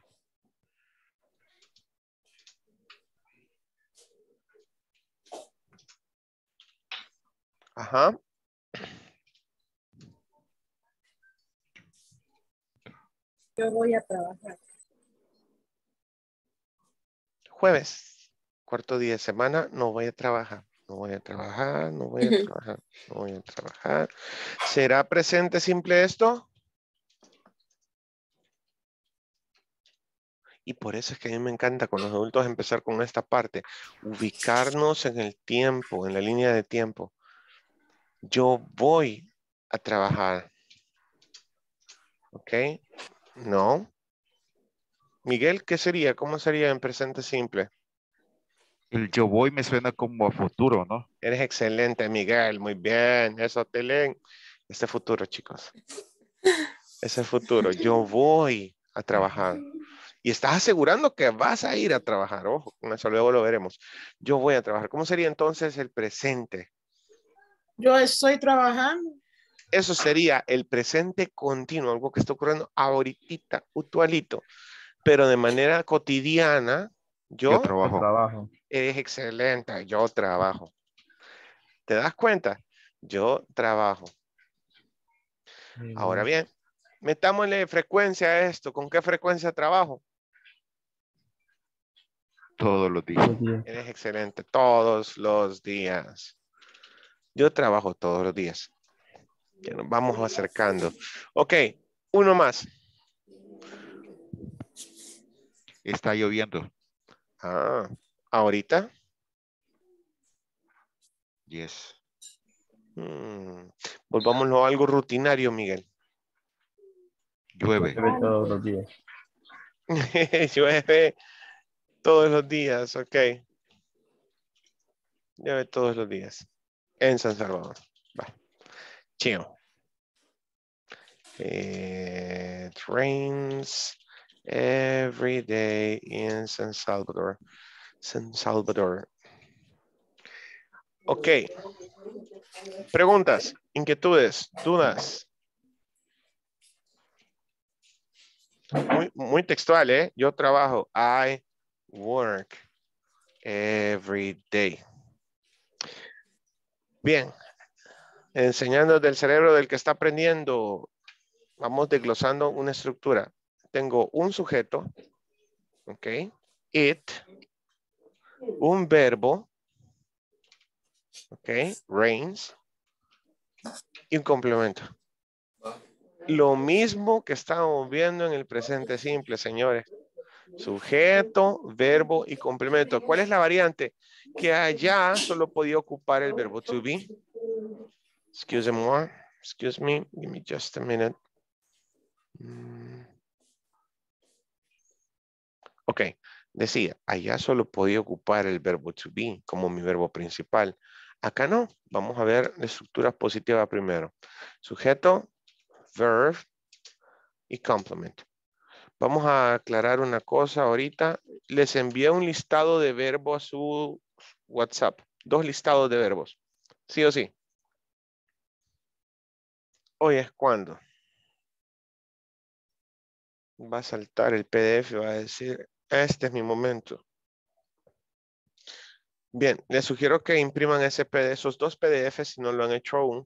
Ajá. Yo voy a trabajar. Jueves, cuarto día de semana, no voy a trabajar. No voy a trabajar, no voy a trabajar, no voy a trabajar. ¿Será presente simple esto? Y por eso es que a mí me encanta con los adultos empezar con esta parte. Ubicarnos en el tiempo, en la línea de tiempo. Yo voy a trabajar. ¿Ok? No. Miguel, ¿qué sería? ¿Cómo sería en presente simple? El yo voy me suena como a futuro, ¿no? Eres excelente, Miguel. Muy bien. Eso te leen. Este futuro, chicos. Ese futuro. Yo voy a trabajar. Y estás asegurando que vas a ir a trabajar. Ojo, con eso luego lo veremos. Yo voy a trabajar. ¿Cómo sería entonces el presente? Yo estoy trabajando. Eso sería el presente continuo, algo que está ocurriendo ahorita, actualito, pero de manera cotidiana. Yo, Yo trabajo. Trabajo. eres excelente, yo trabajo. ¿Te das cuenta? Yo trabajo. Ahora bien, metámosle frecuencia a esto. ¿Con qué frecuencia trabajo? Todos los días. Eres excelente, todos los días. Yo trabajo todos los días. Ya nos vamos acercando. Ok, uno más. Está lloviendo. Ah, ¿ahorita? Yes. Hmm. Volvámoslo a algo rutinario, Miguel. Llueve. Llueve todos los días. Llueve todos los días, ok. Llueve todos los días. En San Salvador. Va. Chido. It rains every day in San Salvador. San Salvador. Ok. Preguntas, inquietudes, dudas. Muy, muy textual, ¿eh? Yo trabajo. I work every day. Bien. Enseñando del cerebro del que está aprendiendo. Vamos desglosando una estructura. Tengo un sujeto. Ok. It. Un verbo. Ok. Rains. Y un complemento. Lo mismo que estamos viendo en el presente simple, señores. Sujeto, verbo y complemento. ¿Cuál es la variante? Que allá solo podía ocupar el verbo to be. Excuse me, excuse me, give me just a minute. Mm. Ok, decía, allá solo podía ocupar el verbo to be como mi verbo principal. Acá no. Vamos a ver la estructura positiva primero. Sujeto, verb y complement. Vamos a aclarar una cosa ahorita. Les envié un listado de verbos a su WhatsApp. Dos listados de verbos. ¿Sí o sí? Hoy es cuando. Va a saltar el P D F y va a decir, este es mi momento. Bien, les sugiero que impriman ese P D F, esos dos P D F si no lo han hecho aún.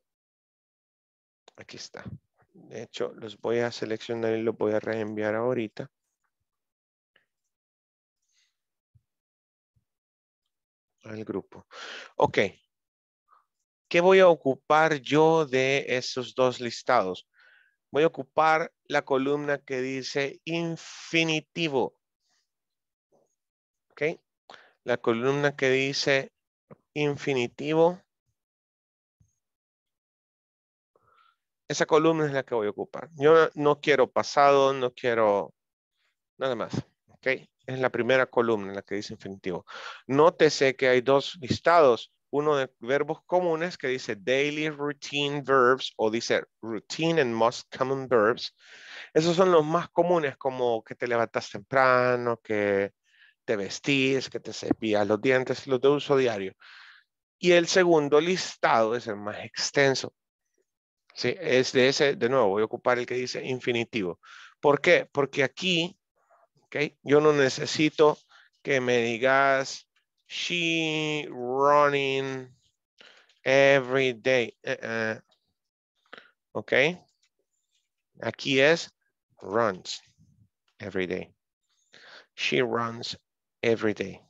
Aquí está. De hecho, los voy a seleccionar y los voy a reenviar ahorita. Al grupo. Ok. ¿Qué voy a ocupar yo de esos dos listados? Voy a ocupar la columna que dice infinitivo. ¿Ok? La columna que dice infinitivo Esa columna es la que voy a ocupar. Yo no quiero pasado, no quiero nada más. ¿Ok? Es la primera columna en la que dice infinitivo. Nótese que hay dos listados. Uno de verbos comunes que dice daily routine verbs o dice routine and most common verbs. Esos son los más comunes, como que te levantas temprano, que te vestís, que te cepillas los dientes, los de uso diario. Y el segundo listado es el más extenso. Sí, es de ese, de nuevo, voy a ocupar el que dice infinitivo. ¿Por qué? Porque aquí, okay, yo no necesito que me digas she running every day. Uh -uh. Ok. Aquí es runs every day. She runs every day.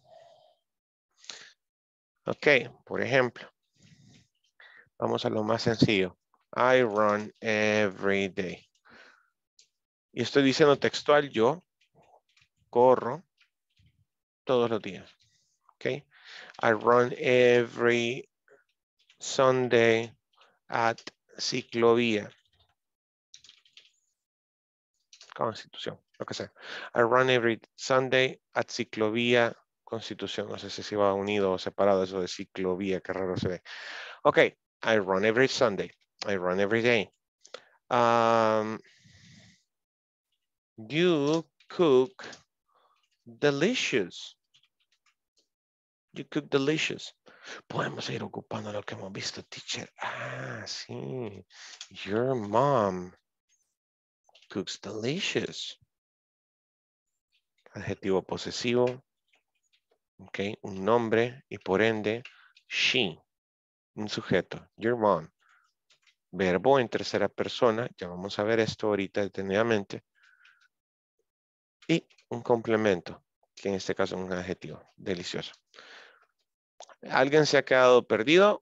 Ok, por ejemplo, vamos a lo más sencillo. I run every day. Y estoy diciendo textual, yo corro todos los días. Ok. I run every Sunday at Ciclovía. Constitución, lo que sea. I run every Sunday at Ciclovía Constitución. No sé si se va unido o separado eso de ciclovía, qué raro se ve. Ok, I run every Sunday. I run every day. Um, you cook delicious. You cook delicious. Podemos ir ocupando lo que hemos visto, teacher. Ah, sí. Your mom cooks delicious. Adjetivo posesivo. Ok, un nombre y por ende, she. Un sujeto. Your mom. Verbo en tercera persona. Ya vamos a ver esto ahorita detenidamente. Y un complemento, que en este caso es un adjetivo. Delicioso. ¿Alguien se ha quedado perdido?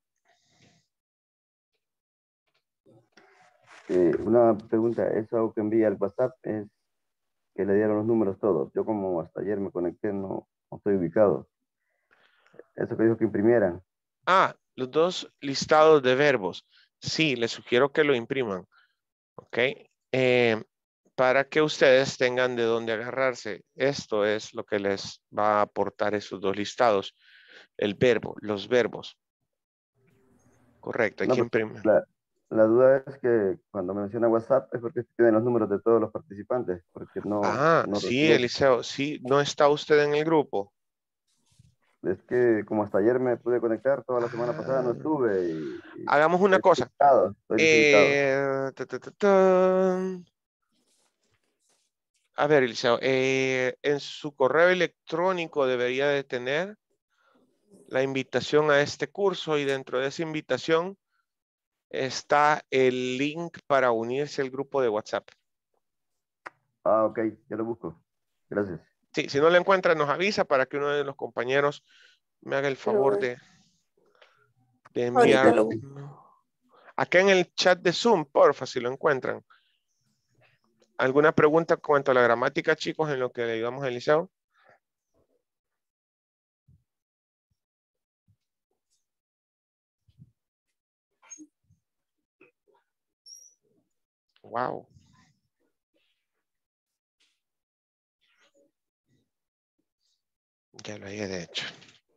Eh, una pregunta, eso que envía el WhatsApp es que le dieron los números todos. Yo como hasta ayer me conecté, no, no estoy ubicado. Eso que dijo que imprimieran. Ah, los dos listados de verbos. Sí, les sugiero que lo impriman. Ok. Eh, para que ustedes tengan de dónde agarrarse. Esto es lo que les va a aportar esos dos listados. El verbo, los verbos. Correcto, hay No, que pues, imprimir. la, la duda es que cuando menciona WhatsApp es porque tienen los números de todos los participantes, porque no, Ah, no sí, recibo. Eliseo, sí, no está usted en el grupo. Es que como hasta ayer me pude conectar, toda la semana pasada no Ah, estuve y, y hagamos una estoy cosa. desubicado, estoy desubicado. Eh, ta, ta, ta, ta. A ver, Eliseo, eh, en su correo electrónico debería de tener la invitación a este curso y dentro de esa invitación está el link para unirse al grupo de WhatsApp. Ah, ok, ya lo busco. Gracias. Sí, si no lo encuentra, nos avisa para que uno de los compañeros me haga el favor de, de Ahorita enviar. lo busco. Acá en el chat de Zoom, porfa, si lo encuentran. ¿Alguna pregunta en cuanto a la gramática, chicos, en lo que le ayudamos a Eliseo? Wow. Ya lo había de hecho.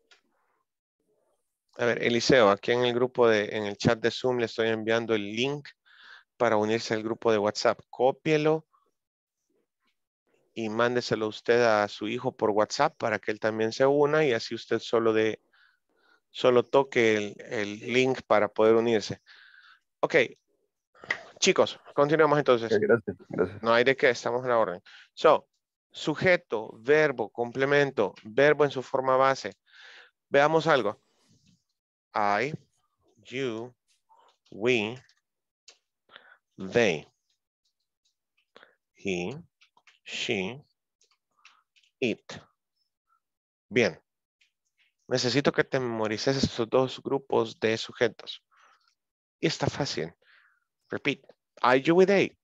A ver, Eliseo, aquí en el grupo de, en el chat de Zoom le estoy enviando el link para unirse al grupo de WhatsApp. Cópielo y mándeselo usted a su hijo por WhatsApp para que él también se una y así usted solo de, solo toque el, el link para poder unirse. Ok, chicos, continuamos entonces. Okay, gracias, gracias. No hay de qué, estamos en la orden. So, sujeto, verbo, complemento, verbo en su forma base. Veamos algo. I, you, we, they, he, she, it. Bien. Necesito que te memorices estos dos grupos de sujetos. Y está fácil. Repeat. Are you with A?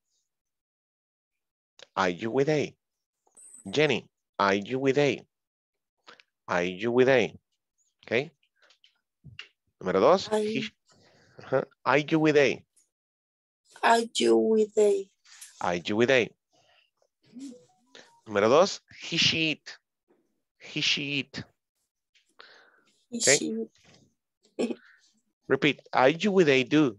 Are you with A? Jenny, are you with A? Are you with A? Okay. Número dos. He, uh-huh. Are you with A? I you with they. I, you with they. Número dos, he, she, it. He, she, it. He, Okay. she. Repeat, I, you with they do.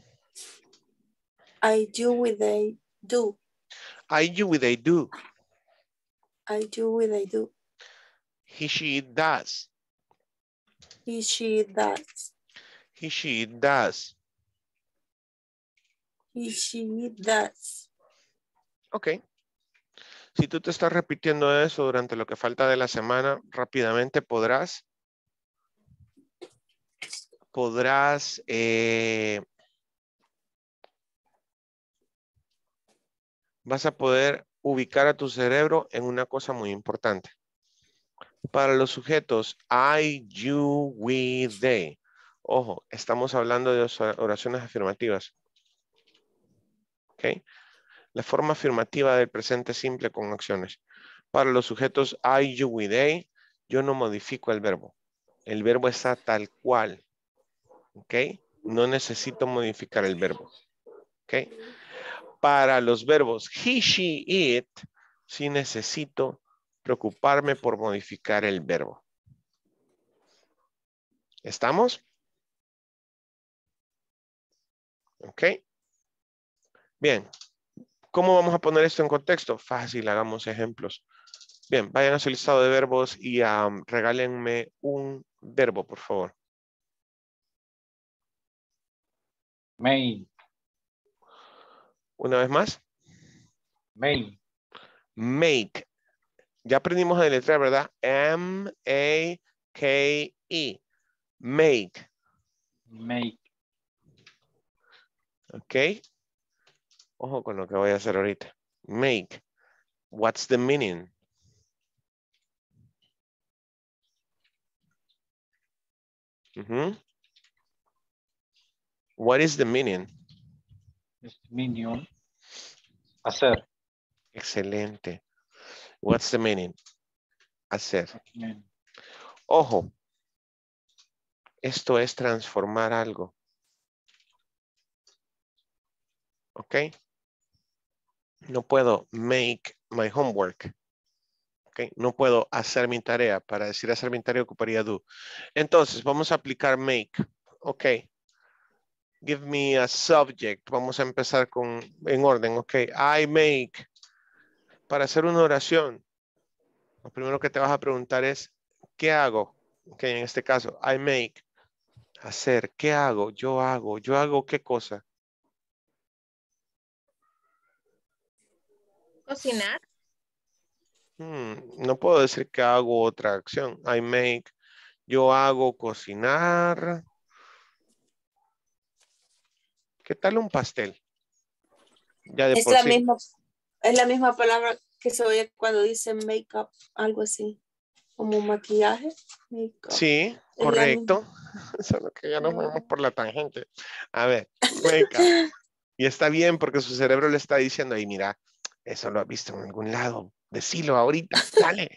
I do with they do. I, you with they do. I do with they do. He, she, it does. He, she does. He, she, it does. He, she does. Ok. Si tú te estás repitiendo eso durante lo que falta de la semana, rápidamente podrás, podrás, eh, vas a poder ubicar a tu cerebro en una cosa muy importante. Para los sujetos, I, you, we, they. Ojo, estamos hablando de oraciones afirmativas. ¿Ok? La forma afirmativa del presente simple con acciones. Para los sujetos I, you, we, they, yo no modifico el verbo. El verbo está tal cual. ¿Ok? No necesito modificar el verbo. ¿Ok? Para los verbos he, she, it, sí necesito preocuparme por modificar el verbo. ¿Estamos? ¿Ok? Bien. ¿Cómo vamos a poner esto en contexto? Fácil, hagamos ejemplos. Bien, vayan a su listado de verbos y um, regálenme un verbo, por favor. Make. Una vez más. Make. Make. Ya aprendimos a deletrear, ¿verdad? M A K E. Make. Make. Ok. Ojo con lo que voy a hacer ahorita. Make. What's the meaning? Uh-huh. What is the meaning? Meaning. Hacer. Excelente. What's the meaning? Hacer. Bien. Ojo. Esto es transformar algo. ¿Ok? No puedo make my homework. ¿Ok? No puedo hacer mi tarea. Para decir hacer mi tarea ocuparía do. Entonces, vamos a aplicar make. Ok. Give me a subject. Vamos a empezar con, en orden. Ok. I make. Para hacer una oración, lo primero que te vas a preguntar es, ¿qué hago? Ok, en este caso, I make. Hacer. ¿Qué hago? Yo hago. ¿Yo hago qué cosa? Cocinar. Hmm, no puedo decir que hago otra acción. I make. Yo hago cocinar. ¿Qué tal un pastel? Ya de Es por la sí. misma, es la misma palabra que se oye cuando dicen make-up, algo así, como maquillaje. Make-up. Sí, Es correcto. Solo que ya nos movemos por la tangente. A ver, make-up. Y está bien porque su cerebro le está diciendo, ay, mira, eso lo has visto en algún lado. Decilo ahorita, dale.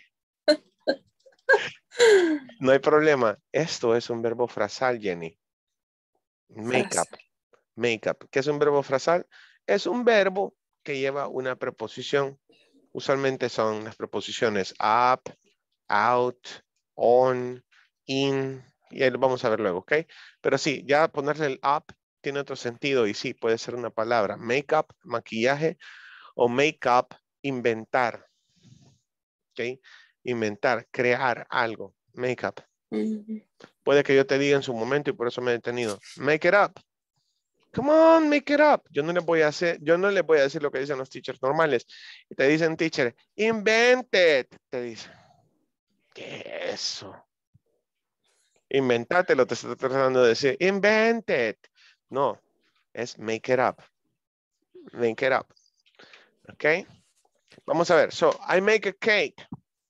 No hay problema. Esto es un verbo frasal, Jenny. Make-up. Make-up. ¿Qué es un verbo frasal? Es un verbo que lleva una preposición. Usualmente son las preposiciones up, out, on, in. Y ahí lo vamos a ver luego, ¿ok? Pero sí, ya ponerle el up tiene otro sentido y sí, puede ser una palabra. Make-up, maquillaje, o make-up, inventar. ¿Ok? Inventar, crear algo. Make-up. Mm-hmm. Puede que yo te diga en su momento y por eso me he detenido. Make it up. Come on, make it up. Yo no les voy a hacer, yo no les voy a decir lo que dicen los teachers normales. Y te dicen, teacher, invent it. Te dicen, ¿qué es eso? Inventátelo, te estoy tratando de decir, invent it. No, es make it up. Make it up. Ok. Vamos a ver. So, I make a cake.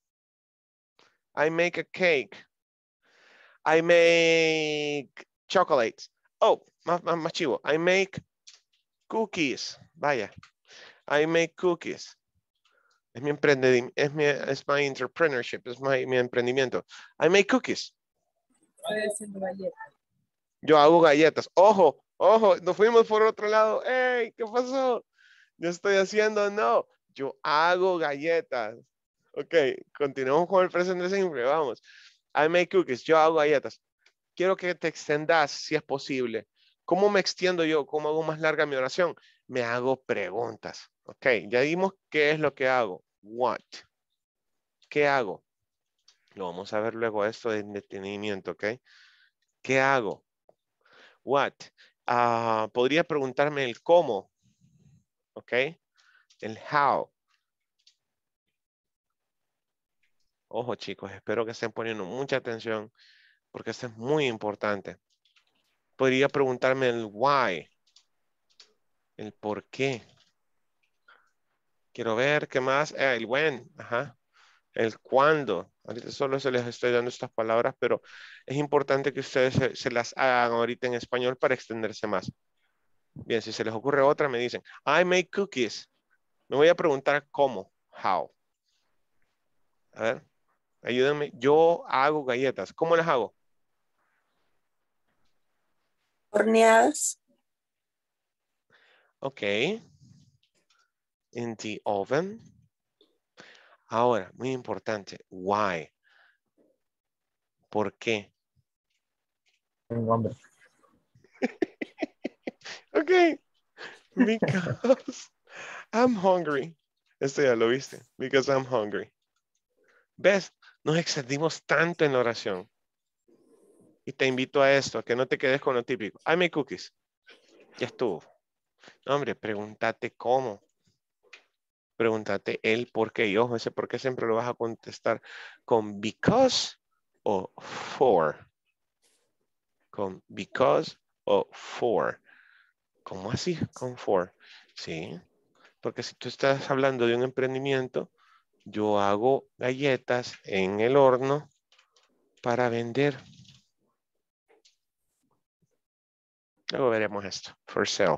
I make a cake. I make chocolates. Oh, más, más, más chivo. I make cookies. Vaya. I make cookies. Es mi emprendimiento. Es mi, es my entrepreneurship. Es my, mi emprendimiento. I make cookies. Yo hago galletas. Ojo, Ojo, nos fuimos por otro lado. ¡Ey! ¿Qué pasó? Yo estoy haciendo, no. Yo hago galletas. Ok, continuamos con el presente simple. Vamos. I make cookies. Yo hago galletas. Quiero que te extendas si es posible. ¿Cómo me extiendo yo? ¿Cómo hago más larga mi oración? Me hago preguntas. Ok, ya vimos qué es lo que hago. What? ¿Qué hago? Lo vamos a ver luego esto de detenimiento, ¿ok? ¿Qué hago? What? Uh, podría preguntarme el cómo, ¿ok? El how. Ojo, chicos, espero que estén poniendo mucha atención porque esto es muy importante. Podría preguntarme el why, el por qué. Quiero ver qué más. Eh, el when, ajá. El cuándo. Ahorita solo se les estoy dando estas palabras, pero es importante que ustedes se, se las hagan ahorita en español para extenderse más. Bien, si se les ocurre otra, me dicen, I make cookies. Me voy a preguntar cómo, how. A ver, ayúdenme. Yo hago galletas. ¿Cómo las hago? Horneadas. Ok. In the oven. Ahora, muy importante. Why. ¿Por qué? Tengo hambre. Ok. Because I'm hungry. Esto ya lo viste. Because I'm hungry. ¿Ves? Nos extendimos tanto en la oración. Y te invito a esto, a que no te quedes con lo típico. I make cookies. Ya estuvo. No, hombre, pregúntate cómo. Pregúntate el por qué. Y ojo, ese por qué siempre lo vas a contestar con because o for. Con because o for. ¿Cómo así? Con for. Sí. Porque si tú estás hablando de un emprendimiento, yo hago galletas en el horno para vender. Luego veremos esto. For sale.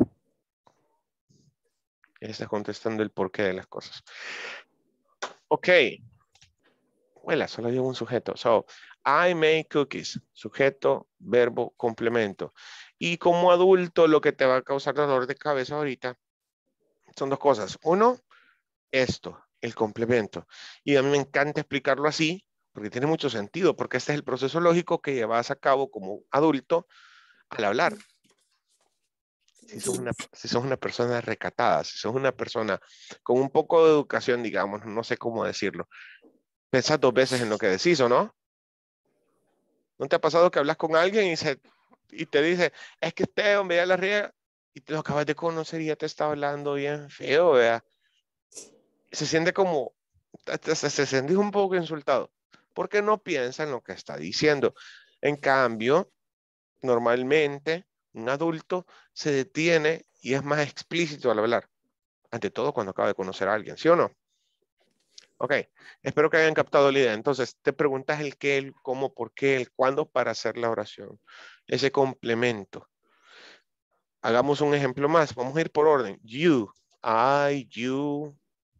Y estás contestando el porqué de las cosas. Ok. Huela, solo digo un sujeto. So, I make cookies. Sujeto, verbo, complemento. Y como adulto, lo que te va a causar dolor de cabeza ahorita son dos cosas. Uno, esto, el complemento. Y a mí me encanta explicarlo así, porque tiene mucho sentido, porque este es el proceso lógico que llevas a cabo como adulto al hablar. Si sos una, si sos una persona recatada, si sos una persona con un poco de educación, digamos, no sé cómo decirlo, pensás dos veces en lo que decís, ¿o no? ¿No te ha pasado que hablas con alguien y, se, y te dice, es que usted, hombre, ya la riega, y te lo acabas de conocer y ya te está hablando bien feo, ¿verdad? Se siente como, se, se siente un poco insultado, porque no piensa en lo que está diciendo. En cambio, normalmente, un adulto se detiene y es más explícito al hablar. Ante todo cuando acaba de conocer a alguien, ¿sí o no? Ok, espero que hayan captado la idea. Entonces, te preguntas el qué, el cómo, por qué, el cuándo para hacer la oración. Ese complemento. Hagamos un ejemplo más. Vamos a ir por orden. You, I, you.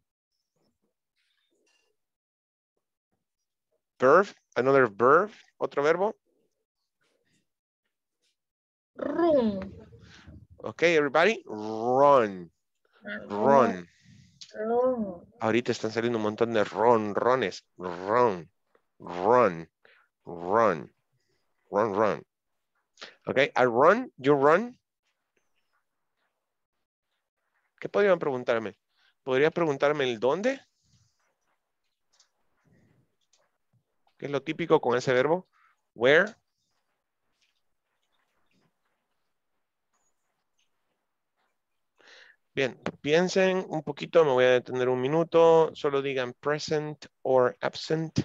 Verb, another verb, otro verbo. Run. Ok, everybody, run. Run. Run. Ahorita están saliendo un montón de ron, rones. Run, run, run, run, run. Ok, I run, you run. ¿Qué podrían preguntarme? ¿Podría preguntarme el dónde? ¿Qué es lo típico con ese verbo? Where. Bien, piensen un poquito, me voy a detener un minuto. Solo digan present or absent.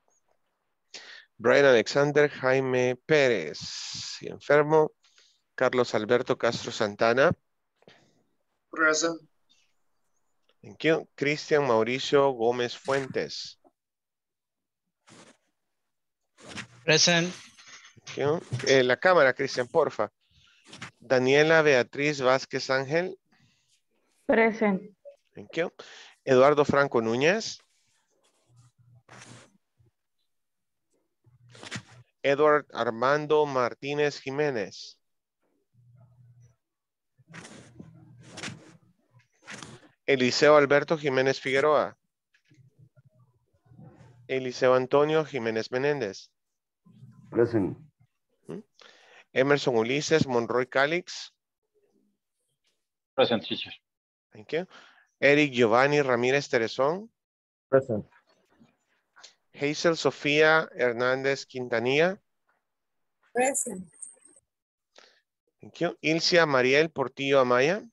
Brian Alexander, Jaime Pérez. Y enfermo. Carlos Alberto Castro Santana. Present. Thank you. Cristian Mauricio Gómez Fuentes. Present. Thank you. Eh, la cámara, Cristian, porfa. Daniela Beatriz Vázquez Ángel. Present. Thank you. Eduardo Franco Núñez. Edward Armando Martínez Jiménez. Eliseo Alberto Jiménez Figueroa. Eliseo Antonio Jiménez Menéndez. Present. Emerson Ulises Monroy Calix. Present, teacher. Thank you. Eric Giovanni Ramírez Terezón. Present. Hazel Sofía Hernández Quintanilla. Present. Thank you. Ilcia Mariel Portillo Amaya.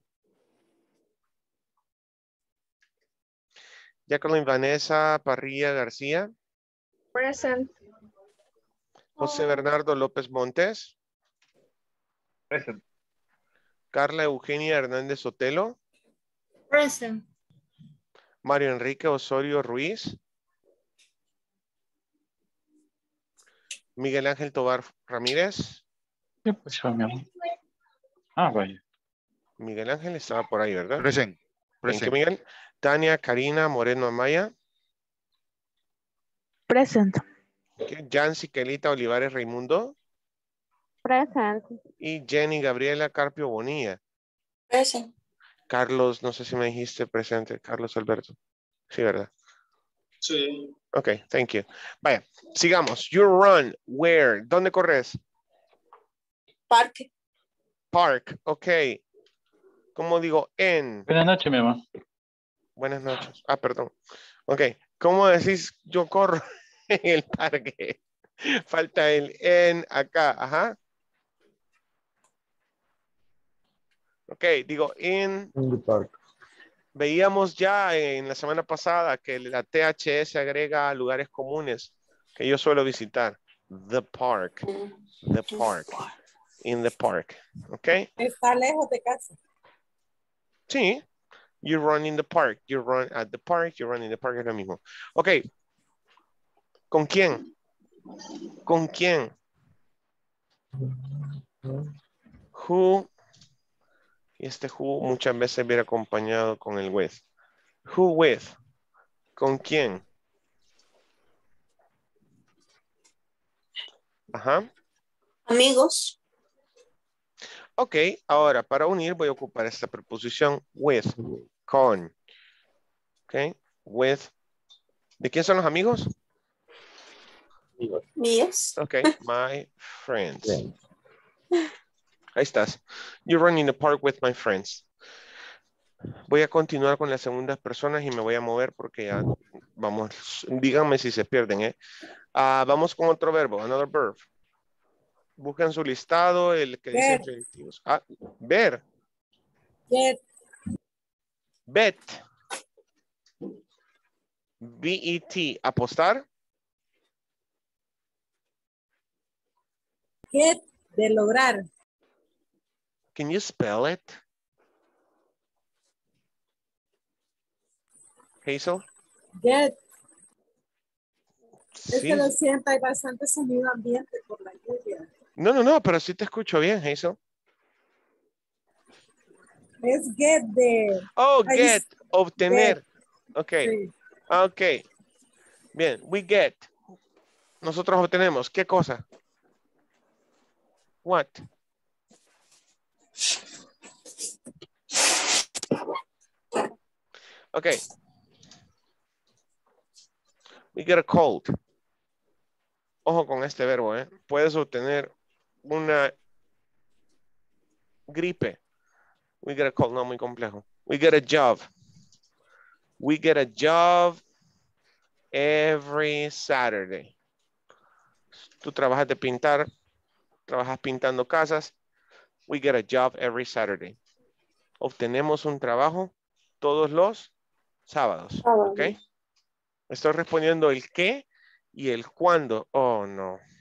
Jacqueline Vanessa Parrilla García. Present. José Bernardo López Montes. Present. Carla Eugenia Hernández Sotelo. Present. Mario Enrique Osorio Ruiz. Miguel Ángel Tobar Ramírez. ¿Qué pasó, mi amor? Ah, vaya. Miguel Ángel estaba por ahí, ¿verdad? Present. Thank you, Present. Miguel. Tania Karina Moreno Amaya. Present. Okay. Yancy Kelita Olivares Raimundo. Present. Y Jenny Gabriela Carpio Bonilla. Present. Carlos, no sé si me dijiste presente. Carlos Alberto. Sí, ¿verdad? Sí. Ok, thank you. Vaya, sigamos. You run. Where? ¿Dónde corres? Parque. Park. Ok. ¿Cómo digo? En. Buenas noches, mi amor. Buenas noches. Ah, perdón. Ok. ¿Cómo decís yo corro en el parque? Falta el en acá. Ajá. Ok, digo in. In the park. Veíamos ya en la semana pasada que la T H E se agrega a lugares comunes que yo suelo visitar. The park. The park. In the park. Ok. Está lejos de casa. Sí. You run in the park. You run at the park. You run in the park. Es lo mismo. Ok. ¿Con quién? ¿Con quién? Who. Y este who muchas veces viene acompañado con el with. Who with? ¿Con quién? Ajá. Amigos. Ok, ahora para unir voy a ocupar esta preposición with, con. Ok, with. ¿De quién son los amigos? Míos. Ok, my friends. Ahí estás. You run in the park with my friends. Voy a continuar con las segundas personas y me voy a mover porque ya vamos, díganme si se pierden, ¿eh? Uh, vamos con otro verbo, another verb. Busquen su listado, el que dice infinitivos. Ah, ver. Get. Bet. B E T, apostar. Get, de lograr. Can you spell it? Hazel? Get. Sí. Es que lo siento, hay bastante sonido ambiente por la lluvia. No, no, no, pero sí te escucho bien, Hazel. Es get de... Oh, Ahí get, es- obtener. get. Ok, Sí. ok. Bien, we get. Nosotros obtenemos, ¿qué cosa? What? Ok. We get a cold. Ojo con este verbo, ¿eh? Puedes obtener una gripe. We get a cold, no muy complejo. We get a job. We get a job every Saturday. Tú trabajas de pintar, trabajas pintando casas. We get a job every Saturday. Obtenemos un trabajo todos los sábados. ¿Ok? Estoy respondiendo el qué y el cuándo. Oh, no.